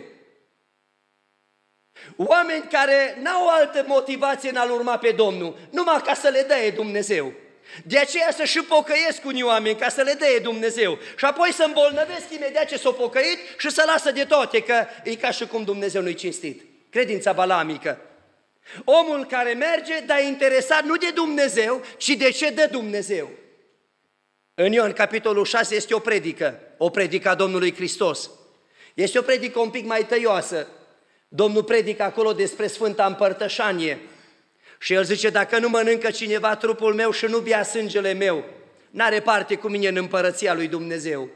Oameni care n-au altă motivație în a-L urma pe Domnul, numai ca să le dea Dumnezeu. De aceea să și pocăiesc unii oameni ca să le dea Dumnezeu și apoi să îmbolnăvesc imediat ce s-o pocăit și să lasă de toate, că e ca și cum Dumnezeu nu-i cinstit. Credința balaamică. Omul care merge, dar e interesat nu de Dumnezeu, ci de ce dă Dumnezeu. În Ioan, capitolul șase, este o predică, o predică a Domnului Hristos. Este o predică un pic mai tăioasă. Domnul predică acolo despre Sfânta Împărtășanie. Și el zice, dacă nu mănâncă cineva trupul meu și nu bea sângele meu, n-are parte cu mine în împărăția lui Dumnezeu.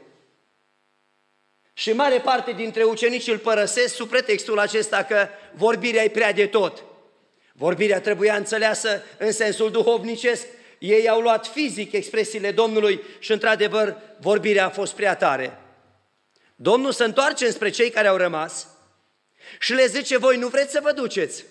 Și mare parte dintre ucenici îl părăsesc sub pretextul acesta că vorbirea e prea de tot. Vorbirea trebuia înțeleasă în sensul duhovnicesc. Ei au luat fizic expresiile Domnului și, într-adevăr, vorbirea a fost prea tare. Domnul se întoarce spre cei care au rămas și le zice, voi nu vreți să vă duceți?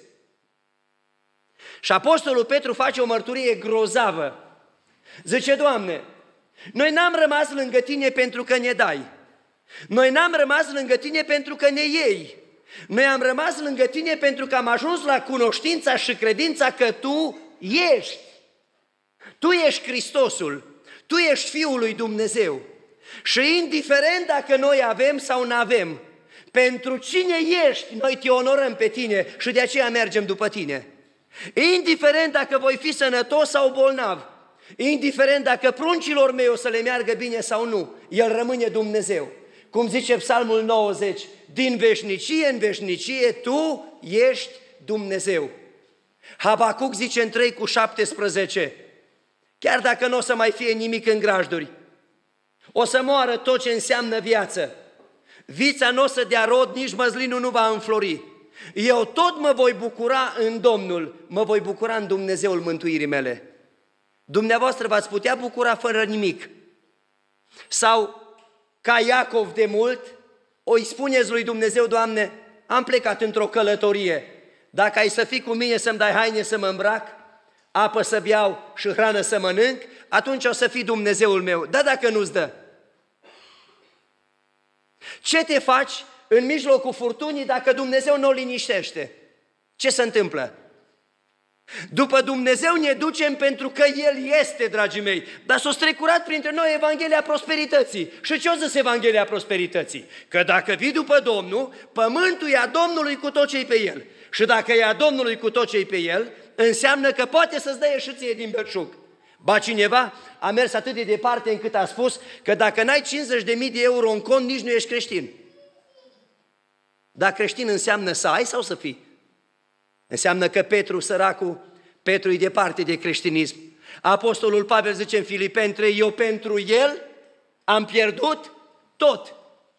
Și apostolul Petru face o mărturie grozavă. Zice, Doamne, noi n-am rămas lângă Tine pentru că ne dai. Noi n-am rămas lângă Tine pentru că ne iei. Noi am rămas lângă Tine pentru că am ajuns la cunoștința și credința că Tu ești. Tu ești Hristosul, Tu ești Fiul lui Dumnezeu. Și indiferent dacă noi avem sau nu avem, pentru cine ești, noi Te onorăm pe Tine și de aceea mergem după Tine. Indiferent dacă voi fi sănătos sau bolnav, indiferent dacă pruncilor mei o să le meargă bine sau nu, El rămâne Dumnezeu. Cum zice Psalmul nouăzeci, din veșnicie în veșnicie Tu ești Dumnezeu. Habacuc zice în trei cu șaptesprezece, chiar dacă nu o să mai fie nimic în grajduri, o să moară tot ce înseamnă viață, vița nu o să dea rod, nici măslinul nu va înflori. Eu tot mă voi bucura în Domnul, mă voi bucura în Dumnezeul mântuirii mele. Dumneavoastră v-ați putea bucura fără nimic. Sau, ca Iacov de mult, o-i spuneți lui Dumnezeu, Doamne, am plecat într-o călătorie, dacă ai să fii cu mine să-mi dai haine să mă îmbrac, apă să beau și hrană să mănânc, atunci o să fii Dumnezeul meu. Dar dacă nu-ți dă? Ce te faci în mijlocul furtunii dacă Dumnezeu nu o liniștește? Ce se întâmplă? După Dumnezeu ne ducem pentru că El este, dragii mei, dar s-a strecurat printre noi Evanghelia prosperității. Și ce o zis Evanghelia prosperității? Că dacă vii după Domnul, pământul e a Domnului cu tot ce-i pe El. Și dacă e a Domnului cu tot ce-i pe El, înseamnă că poate să-ți dă și ție din belșug. Ba cineva a mers atât de departe încât a spus că dacă n-ai cincizeci de mii de euro în cont, nici nu ești creștin. Dar creștin înseamnă să ai sau să fii? Înseamnă că Petru, săracul, Petru e departe de creștinism. Apostolul Pavel zice în Filipeni trei, eu pentru El am pierdut tot.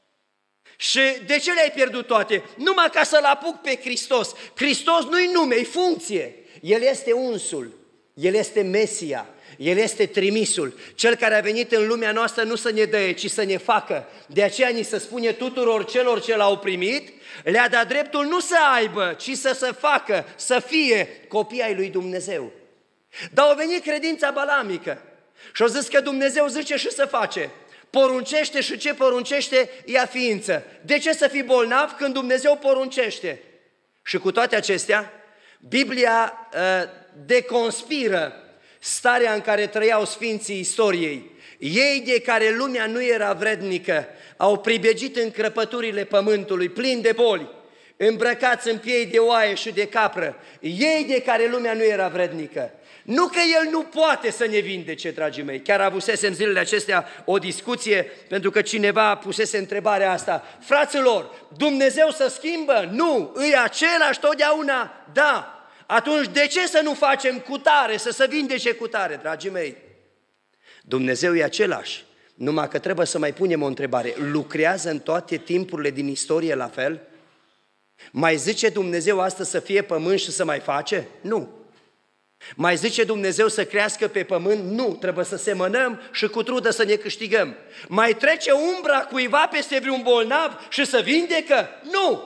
Și de ce le-ai pierdut toate? Numai ca să-L apuc pe Hristos. Hristos nu-i nume, e funcție. El este unsul, El este Mesia, El este trimisul. Cel care a venit în lumea noastră nu să ne dăie, ci să ne facă. De aceea ni se spune tuturor celor ce L-au primit, le-a dat dreptul nu să aibă, ci să se facă, să fie copii ai lui Dumnezeu. Dar a venit credința balamică și a zis că Dumnezeu zice și să face. Poruncește și ce poruncește ia ființă. De ce să fii bolnav când Dumnezeu poruncește? Și cu toate acestea, Biblia uh, deconspiră starea în care trăiau sfinții istoriei. Ei de care lumea nu era vrednică, au pribegit în crăpăturile pământului, plini de boli, îmbrăcați în piei de oaie și de capră. Ei de care lumea nu era vrednică. Nu că El nu poate să ne vindece, dragii mei. Chiar avusesem zilele acestea o discuție, pentru că cineva pusese întrebarea asta. Fraților, Dumnezeu să schimbă? Nu, îi același totdeauna? Da. Atunci de ce să nu facem cu tare, să se vindece cu tare, dragii mei? Dumnezeu e același, numai că trebuie să mai punem o întrebare. Lucrează în toate timpurile din istorie la fel? Mai zice Dumnezeu astăzi să fie pământ și să mai face? Nu. Mai zice Dumnezeu să crească pe pământ? Nu, trebuie să semănăm și cu trudă să ne câștigăm. Mai trece umbra cuiva peste vreun bolnav și să vindecă? Nu!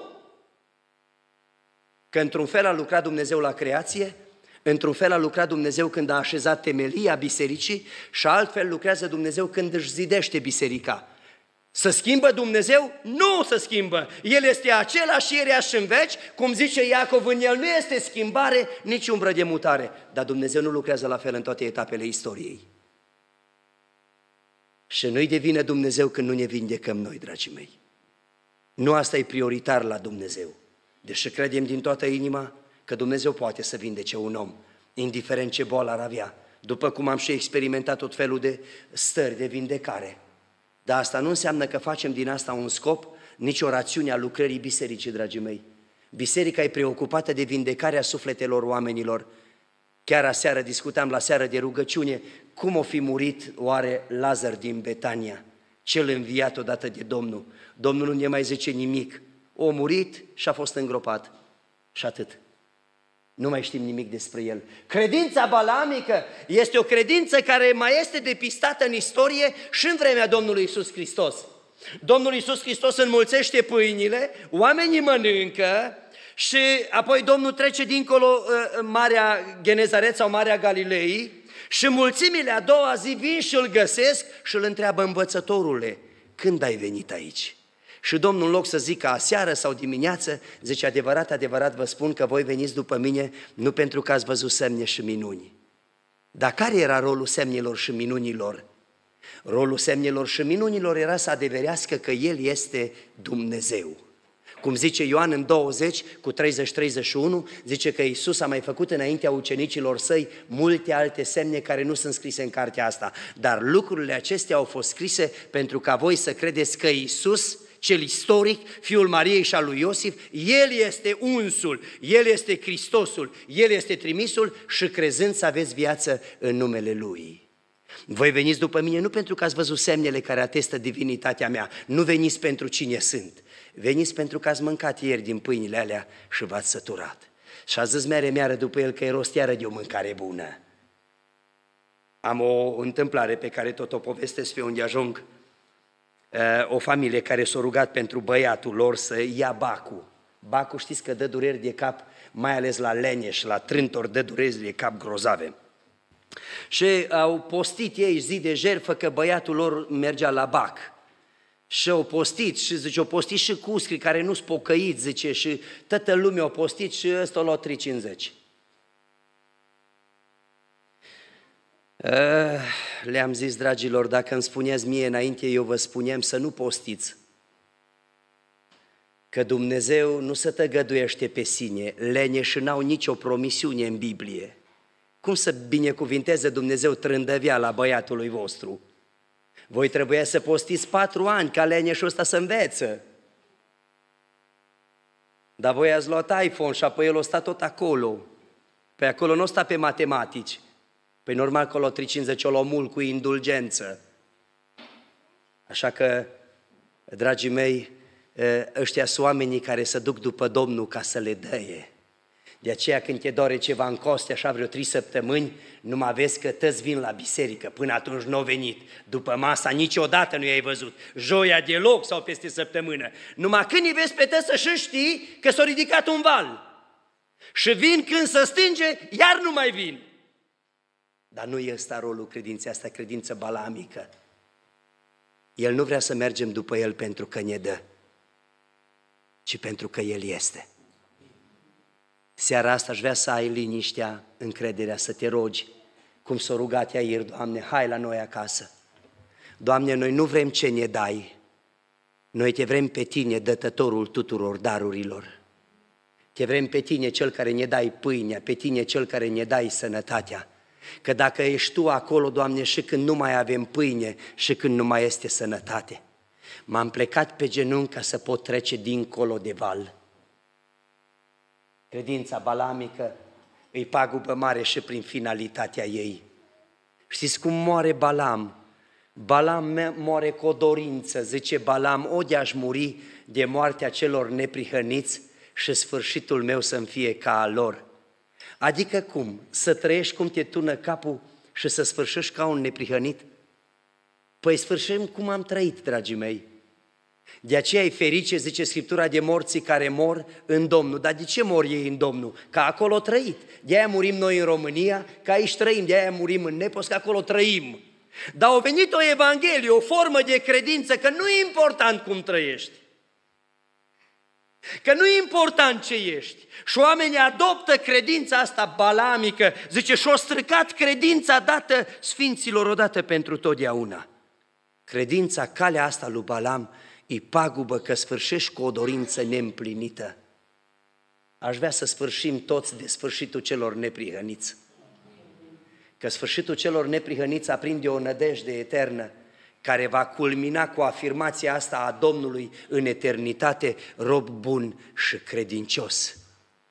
Că într-un fel a lucrat Dumnezeu la creație, într-un fel a lucrat Dumnezeu când a așezat temelia bisericii și altfel lucrează Dumnezeu când își zidește biserica. Să schimbă Dumnezeu? Nu se schimbă. El este același ieri și în veci, cum zice Iacov, în El nu este schimbare, nici umbră de mutare. Dar Dumnezeu nu lucrează la fel în toate etapele istoriei. Și nu-i de vină Dumnezeu când nu ne vindecăm noi, dragii mei. Nu asta e prioritar la Dumnezeu. Deși credem din toată inima că Dumnezeu poate să vindece un om, indiferent ce boală ar avea, după cum am și experimentat tot felul de stări de vindecare. Dar asta nu înseamnă că facem din asta un scop, nici o rațiune a lucrării bisericii, dragii mei. Biserica e preocupată de vindecarea sufletelor oamenilor, Chiar aseară discutam la seară de rugăciune cum o fi murit oare Lazar din Betania, cel înviat odată de Domnul. Domnul nu ne mai zice nimic. O murit și a fost îngropat. Și atât. Nu mai știm nimic despre el. Credința balamică este o credință care mai este depistată în istorie și în vremea Domnului Iisus Hristos. Domnul Iisus Hristos înmulțește pâinile, oamenii mănâncă și apoi Domnul trece dincolo Marea Genezaret sau Marea Galilei și mulțimile a doua zi vin și îl găsesc și îl întreabă: învățătorule, când ai venit aici? Și Domnul, în loc să zică aseară sau dimineață, zice: adevărat, adevărat vă spun că voi veniți după mine nu pentru că ați văzut semne și minuni. Dar care era rolul semnelor și minunilor? Rolul semnelor și minunilor era să adeverească că El este Dumnezeu. Cum zice Ioan în douăzeci, cu treizeci treizeci și unu, zice că Iisus a mai făcut înaintea ucenicilor săi multe alte semne care nu sunt scrise în cartea asta. Dar lucrurile acestea au fost scrise pentru ca voi să credeți că Iisus, cel istoric, fiul Mariei și al lui Iosif, El este unsul, El este Hristosul, El este trimisul și crezând să aveți viață în numele Lui. Voi veniți după mine nu pentru că ați văzut semnele care atestă divinitatea mea, nu veniți pentru cine sunt, veniți pentru că ați mâncat ieri din pâinile alea și v-ați săturat. Și a zis mere meară după el că e rost iară de o mâncare bună. Am o întâmplare pe care tot o povestesc pe unde ajung. O familie care s-a rugat pentru băiatul lor să ia bacul. Bacul știți că dă dureri de cap, mai ales la leneș, la trântori, dă dureri de cap grozave. Și au postit ei zi de jertfă că băiatul lor mergea la bac. Și au postit și zice, au postit și cuscri care nu-s pocăiți, zice, și toată lumea au postit și ăsta a luat trei cincizeci. Le-am zis, dragilor, dacă îmi spuneați mie înainte, eu vă spuneam să nu postiți. Că Dumnezeu nu se tăgăduiește pe sine, leneși n-au nicio promisiune în Biblie. Cum să binecuvinteze Dumnezeu trândăveala băiatului vostru? Voi trebuia să postiți patru ani ca leneșul ăsta să învețe. Dar voi ați luat iPhone și apoi el o sta tot acolo. Păi acolo nu o sta pe matematici. Păi normal că o trei cincizeci o luat mult cu indulgență. Așa că, dragii mei, ăștia sunt oamenii care se duc după Domnul ca să le dăie. De aceea când te doare ceva în coste, așa vreo trei săptămâni, nu mai vezi că tăți vin la biserică, până atunci n-au venit. După masa niciodată nu i-ai văzut, joia deloc sau peste săptămână. Numai când îi vezi pe tăți să și știi că s-a ridicat un val. Și vin când se stânge, iar nu mai vin. Dar nu e ăsta rolul credinței, asta credință balamică. El nu vrea să mergem după El pentru că ne dă, ci pentru că El este. Seara asta aș vrea să ai liniștea, încrederea, să te rogi, cum s-o rugat ea ieri, Doamne, hai la noi acasă. Doamne, noi nu vrem ce ne dai, noi te vrem pe Tine, dătătorul tuturor darurilor. Te vrem pe Tine, Cel care ne dai pâinea, pe Tine, Cel care ne dai sănătatea. Că dacă ești Tu acolo, Doamne, și când nu mai avem pâine și când nu mai este sănătate, m-am plecat pe genunchi ca să pot trece dincolo de val. Credința balamică îi pagubă mare și prin finalitatea ei. Știți cum moare Balam? Balam moare cu o dorință, zice Balam, o de-aș muri de moartea celor neprihăniți și sfârșitul meu să-mi fie ca a lor. Adică cum? Să trăiești cum te tună capul și să sfârșești ca un neprihănit? Păi sfârșim cum am trăit, dragii mei. De aceea e ferice, zice Scriptura, de morții care mor în Domnul. Dar de ce mor ei în Domnul? Că acolo trăit. De-aia murim noi în România, că aici trăim. De-aia murim în Nepos, că acolo trăim. Dar a venit o Evanghelie, o formă de credință, că nu e important cum trăiești. Că nu e important ce ești. Și oamenii adoptă credința asta balamică. Zice, și-o stricat credința dată sfinților odată pentru totdeauna. Credința, calea asta lui Balam, îi pagubă că sfârșești cu o dorință neîmplinită. Aș vrea să sfârșim toți de sfârșitul celor neprihăniți. Că sfârșitul celor neprihăniți aprinde o nădejde eternă care va culmina cu afirmația asta a Domnului în eternitate, rob bun și credincios.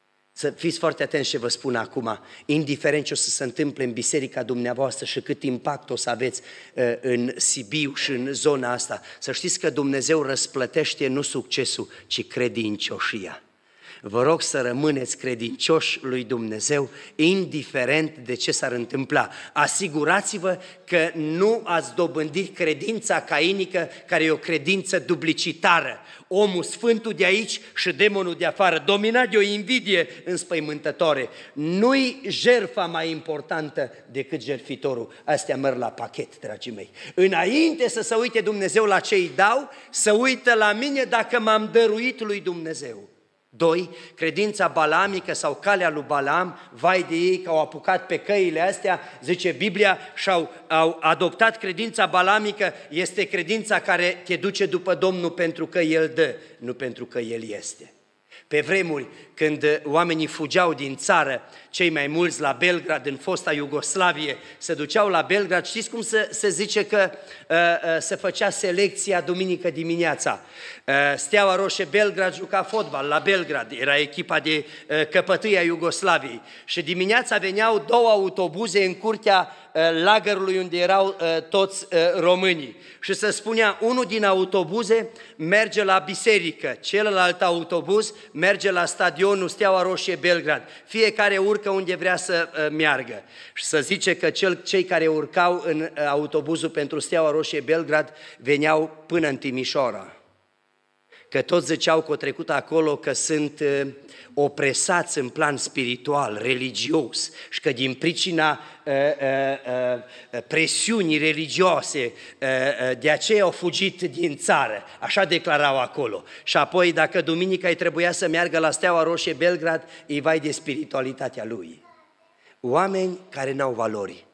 Să fiți foarte atenți ce vă spun acum, indiferent ce o să se întâmple în biserica dumneavoastră și cât impact o să aveți uh, în Sibiu și în zona asta, să știți că Dumnezeu răsplătește nu succesul, ci credincioșia. Vă rog să rămâneți credincioși lui Dumnezeu, indiferent de ce s-ar întâmpla. Asigurați-vă că nu ați dobândit credința cainică, care e o credință duplicitară. Omul sfântul de aici și demonul de afară, dominat de o invidie înspăimântătoare. Nu-i jertfa mai importantă decât jertfitorul. Astea merg la pachet, dragii mei. Înainte să se uite Dumnezeu la ce îi dau, să uită la mine dacă m-am dăruit lui Dumnezeu. Doi, credința balamică sau calea lui Balaam, vai de ei că au apucat pe căile astea, zice Biblia, și au, au adoptat credința balamică, este credința care te duce după Domnul pentru că El dă, nu pentru că El este. Pe vremuri, când oamenii fugeau din țară, cei mai mulți la Belgrad, în fosta Iugoslavie, se duceau la Belgrad, știți cum se, se zice că uh, uh, se făcea selecția duminică dimineața? Uh, Steaua Roșie Belgrad juca fotbal la Belgrad, era echipa de uh, căpătâi a Iugoslaviei și dimineața veneau două autobuze în curtea uh, lagărului unde erau uh, toți uh, românii și se spunea, unul din autobuze merge la biserică, celălalt autobuz merge la stadionul Steaua Roșie Belgrad, fiecare urcă unde vrea să uh, meargă. Și să zice că cel, cei care urcau în uh, autobuzul pentru Steaua Roșie Belgrad veneau până în Timișoara. Că toți ziceau că au trecut acolo că sunt uh, opresați în plan spiritual, religios și că din pricina uh, uh, uh, presiunii religioase uh, uh, de aceea au fugit din țară, așa declarau acolo. Și apoi dacă duminica îi trebuia să meargă la Steaua Roșie Belgrad, îi vai de spiritualitatea lui. Oameni care n-au valori,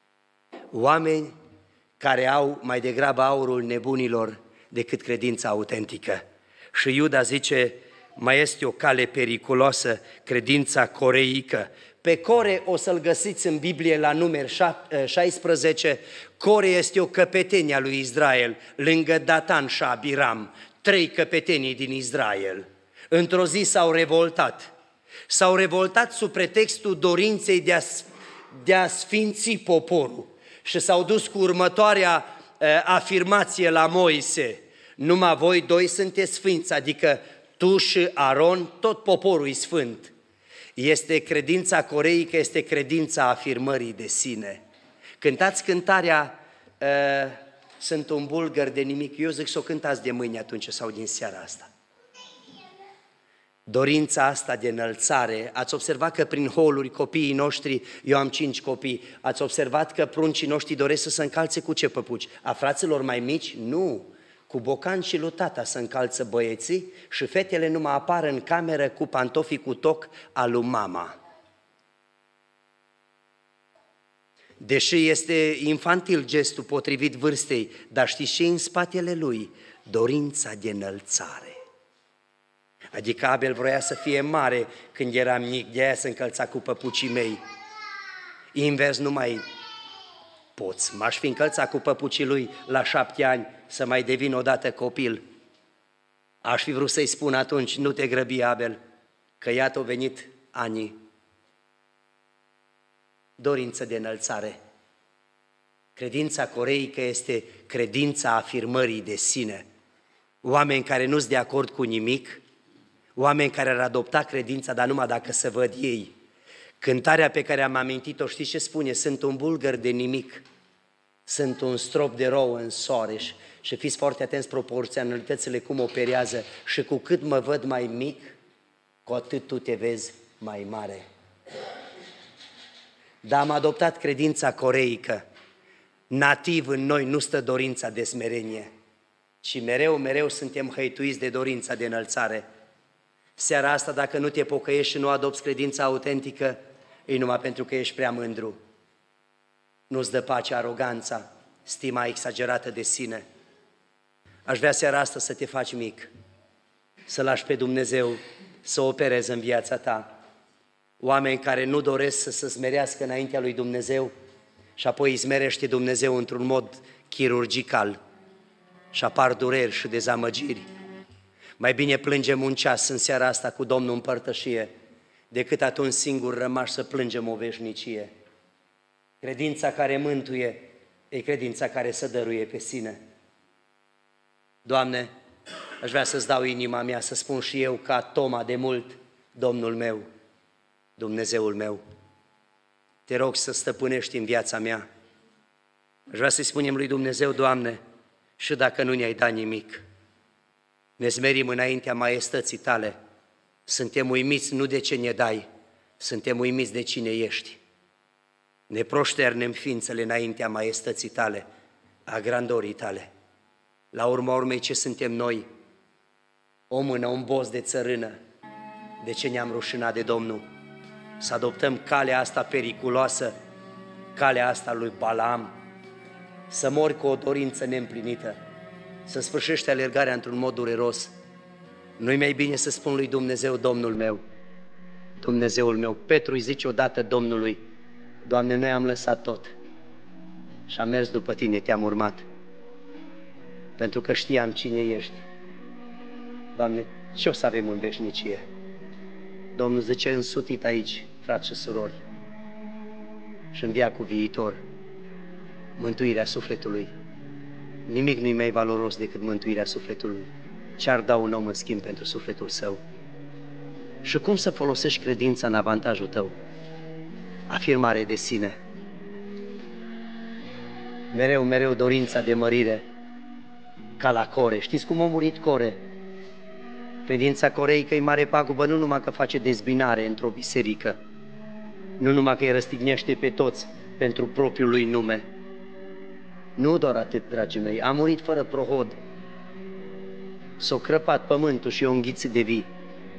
oameni care au mai degrabă aurul nebunilor decât credința autentică. Și Iuda zice, mai este o cale periculoasă, credința coreică. Pe Core o să-l găsiți în Biblie la Numeri șaisprezece. Core este o căpetenie a lui Israel, lângă Datan și Abiram, trei căpetenii din Israel. Într-o zi s-au revoltat. S-au revoltat sub pretextul dorinței de a, de a sfinți poporul și s-au dus cu următoarea uh, afirmație la Moise. Numai voi doi sunteți sfinți, adică tu și Aron, tot poporul e sfânt. Este credința coreică, este credința afirmării de sine. Cântați cântarea uh, Sunt un bulgăr de nimic, eu zic să o cântați de mâine atunci sau din seara asta. Dorința asta de înălțare, ați observat că prin holuri copiii noștri, eu am cinci copii, ați observat că pruncii noștri doresc să se încalțe cu ce păpuci? A fraților mai mici? Nu! Cu bocan și lui tata să încalță băieții și fetele numai apar în cameră cu pantofii cu toc al lui mama. Deși este infantil gestul potrivit vârstei, dar știți ce în spatele lui? Dorința de înălțare. Adică Abel vroia să fie mare când era mic, de aia se încălța cu păpucii mei. Invers nu mai poți. M-aș fi încălțat cu păpucii lui la șapte ani să mai devin odată copil. Aș fi vrut să-i spun atunci, nu te grăbi, Abel, că iată au venit anii. Dorință de înălțare. Credința coreică este credința afirmării de sine. Oameni care nu-s de acord cu nimic, oameni care ar adopta credința, dar numai dacă se văd ei. Cântarea pe care am amintit-o, știți ce spune? Sunt un bulgăr de nimic, sunt un strop de rou în soare. Și fiți foarte atenți proporționalitățile cum operează. Și cu cât mă văd mai mic, cu atât tu te vezi mai mare. Dar am adoptat credința coreică. Nativ în noi nu stă dorința de smerenie, ci mereu, mereu suntem hăituiți de dorința de înălțare. Seara asta, dacă nu te pocăiești și nu adopți credința autentică, e numai pentru că ești prea mândru. Nu-ți dă pace aroganța, stima exagerată de sine. Aș vrea seara asta să te faci mic, să lași pe Dumnezeu să opereze în viața ta. Oameni care nu doresc să se smerească înaintea lui Dumnezeu și apoi îi smerește Dumnezeu într-un mod chirurgical și apar dureri și dezamăgiri. Mai bine plângem un ceas în seara asta cu Domnul în părtășie decât atunci singur rămași să plângem o veșnicie. Credința care mântuie e credința care să dăruie pe sine. Doamne, aș vrea să-ți dau inima mea, să spun și eu ca Toma de mult, Domnul meu, Dumnezeul meu. Te rog să stăpânești în viața mea. Aș vrea să-i spunem lui Dumnezeu, Doamne, și dacă nu ne-ai dat nimic, ne smerim înaintea maiestății Tale. Suntem uimiți nu de ce ne dai, suntem uimiți de cine ești. Ne proșternem ființele înaintea maiestății Tale, a grandorii Tale. La urma urmei, ce suntem noi? O mână, un boz de țărână. De ce ne-am rușinat de Domnul? Să adoptăm calea asta periculoasă, calea asta lui Balaam, să mori cu o dorință neîmplinită, să sfârșești alergarea într-un mod dureros. Nu-i mai bine să spun lui Dumnezeu, Domnul meu, Dumnezeul meu. Petru îi zice odată Domnului, Doamne, noi am lăsat tot și am mers după Tine, Te-am urmat, pentru că știam cine ești. Doamne, ce o să avem în veșnicie? Domnul zice, însutit aici, frați și surori, și în viacul viitor, mântuirea sufletului. Nimic nu-i mai valoros decât mântuirea sufletului. Ce-ar da un om în schimb pentru sufletul său? Și cum să folosești credința în avantajul tău? Afirmare de sine. Mereu, mereu dorința de mărire, ca la Core. Știți cum a murit Core? Credința coreică e mare pagubă, nu numai că face dezbinare într-o biserică, nu numai că îi răstignește pe toți pentru propriul lui nume. Nu doar atât, dragii mei, a murit fără prohod. S-a crăpat pământul și o înghițit de vii.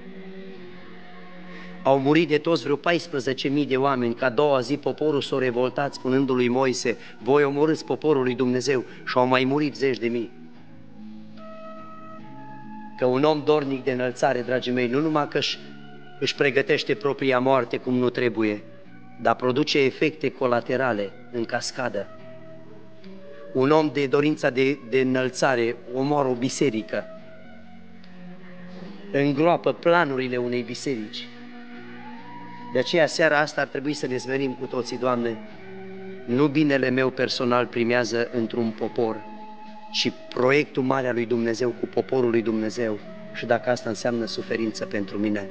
Au murit de toți vreo paisprezece mii de oameni, că a doua zi poporul s-a revoltat spunându lui Moise, voi omorâți poporul lui Dumnezeu, și au mai murit zeci de mii. Că un om dornic de înălțare, dragii mei, nu numai că își, își pregătește propria moarte cum nu trebuie, dar produce efecte colaterale în cascadă. Un om de dorința de, de înălțare omoară o biserică, îngroapă planurile unei biserici. De aceea, seara asta ar trebui să ne smerim cu toții, Doamne, nu binele meu personal primează într-un popor, ci proiectul mare al lui Dumnezeu cu poporul lui Dumnezeu, și dacă asta înseamnă suferință pentru mine.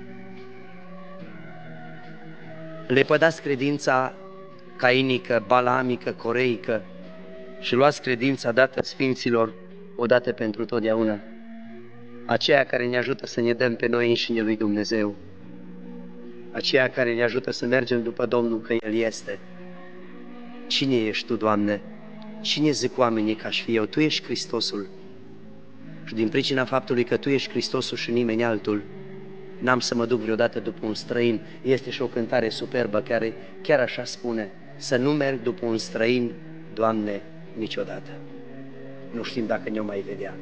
Lepădați credința cainică, balaamică, coreică și luați credința dată Sfinților odată pentru totdeauna, aceea care ne ajută să ne dăm pe noi înșine lui Dumnezeu, aceea care ne ajută să mergem după Domnul că El este. Cine ești Tu, Doamne? Cine zic oamenii că aș fi eu? Tu ești Hristosul. Și din pricina faptului că Tu ești Hristosul și nimeni altul, n-am să mă duc vreodată după un străin. Este și o cântare superbă care chiar așa spune, să nu merg după un străin, Doamne, niciodată. Nu știm dacă ne-o mai vedea.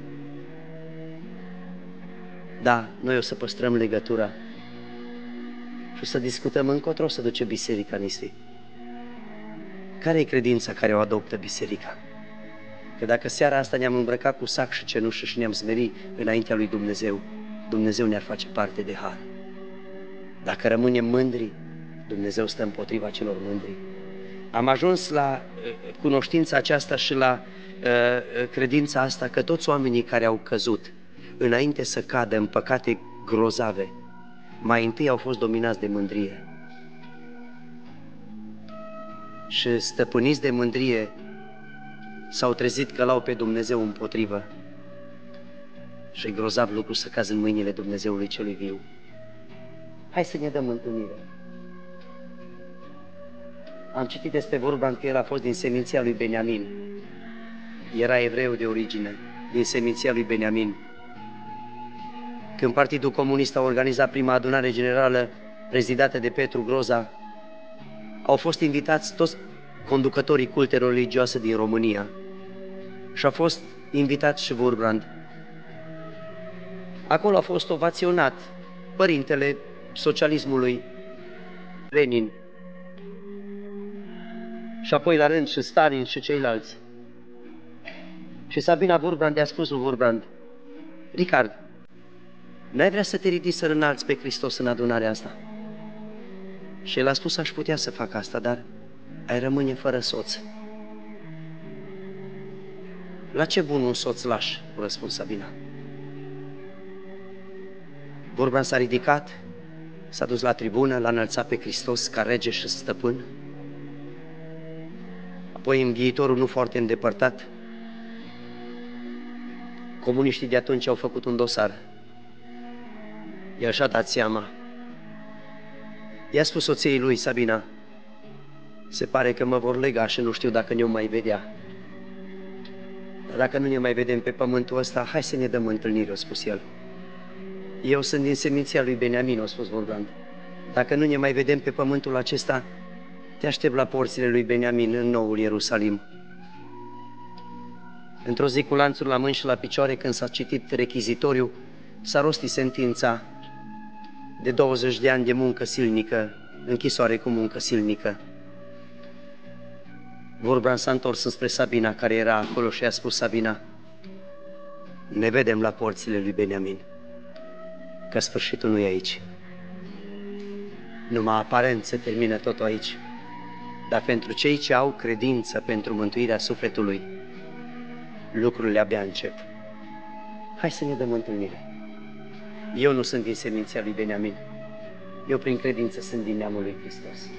Da, noi o să păstrăm legătura și o să discutăm încotro să duce biserica Nistii. Care e credința care o adoptă biserica? Că dacă seara asta ne-am îmbrăcat cu sac și cenușă și ne-am smerit înaintea lui Dumnezeu, Dumnezeu ne-ar face parte de har. Dacă rămânem mândri, Dumnezeu stă împotriva celor mândri. Am ajuns la uh, cunoștința aceasta și la uh, credința asta că toți oamenii care au căzut, înainte să cadă în păcate grozave, mai întâi au fost dominați de mândrie. Și stăpâniți de mândrie s-au trezit că l-au pe Dumnezeu împotrivă. Și e grozav lucru să cazi în mâinile Dumnezeului celui viu. Hai să ne dăm întâlnire. Am citit despre Vorban că el a fost din seminția lui Beniamin. Era evreu de origine, din seminția lui Beniamin. Când Partidul Comunist a organizat prima adunare generală prezidată de Petru Groza, au fost invitați toți conducătorii cultelor religioase din România și a fost invitat și Wurmbrand. Acolo a fost ovaționat părintele socialismului Lenin și apoi la rând și Stalin și ceilalți. Și Sabina Wurmbrand i-a spus lui Wurmbrand, Ricard, n-ai vrea să te ridici să înalți pe Hristos în adunarea asta? Și el a spus, aș putea să fac asta, dar ai rămâne fără soț. La ce bun un soț lași? A răspuns Sabina. Vorba s-a ridicat, s-a dus la tribună, l-a înălțat pe Hristos ca rege și stăpân. Apoi, în viitorul nu foarte îndepărtat, comuniștii de atunci au făcut un dosar. El și-a dat seama. I-a spus soției lui, Sabina, se pare că mă vor lega și nu știu dacă ne-o mai vedea. Dar dacă nu ne mai vedem pe pământul ăsta, hai să ne dăm întâlnire, a spus el. Eu sunt din seminția lui Beniamin, a spus Vorbean. Dacă nu ne mai vedem pe pământul acesta, te aștept la porțile lui Beniamin în noul Ierusalim. Într-o zi cu lanțul la mâini și la picioare, când s-a citit rechizitoriu, s-a rostit sentința de douăzeci de ani de muncă silnică, închisoare cu muncă silnică. Vorbean s-a întors înspre Sabina, care era acolo, și a spus, Sabina, ne vedem la porțile lui Beniamin, că sfârșitul nu e aici. Numai aparent se termină totul aici. Dar pentru cei ce au credință pentru mântuirea sufletului, lucrurile abia încep. Hai să ne dăm întâlnire. Eu nu sunt din seminția lui Beniamin. Eu prin credință sunt din neamul lui Hristos.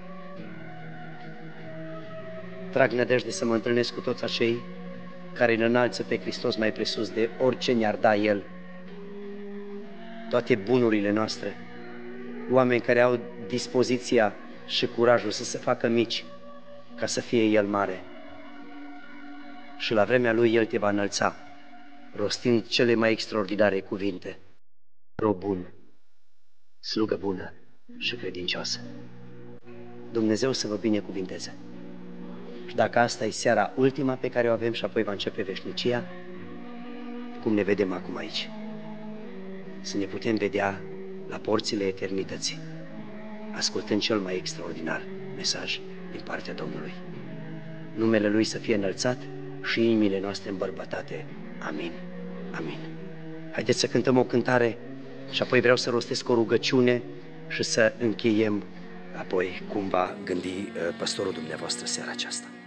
Trag nădejde să mă întâlnesc cu toți acei care îl înalță pe Hristos mai presus de orice ne-ar da El. Toate bunurile noastre. Oameni care au dispoziția și curajul să se facă mici ca să fie El mare. Și la vremea Lui El te va înălța, rostind cele mai extraordinare cuvinte. Rob bun, slugă bună și credincioasă. Dumnezeu să vă binecuvinteze. Și dacă asta e seara ultima pe care o avem și apoi va începe veșnicia, cum ne vedem acum aici, să ne putem vedea la porțile eternității, ascultând cel mai extraordinar mesaj din partea Domnului. Numele Lui să fie înălțat și inimile noastre îmbărbătate. Amin. Amin. Haideți să cântăm o cântare și apoi vreau să rostesc o rugăciune și să încheiem apoi cum va gândi păstorul dumneavoastră seara aceasta.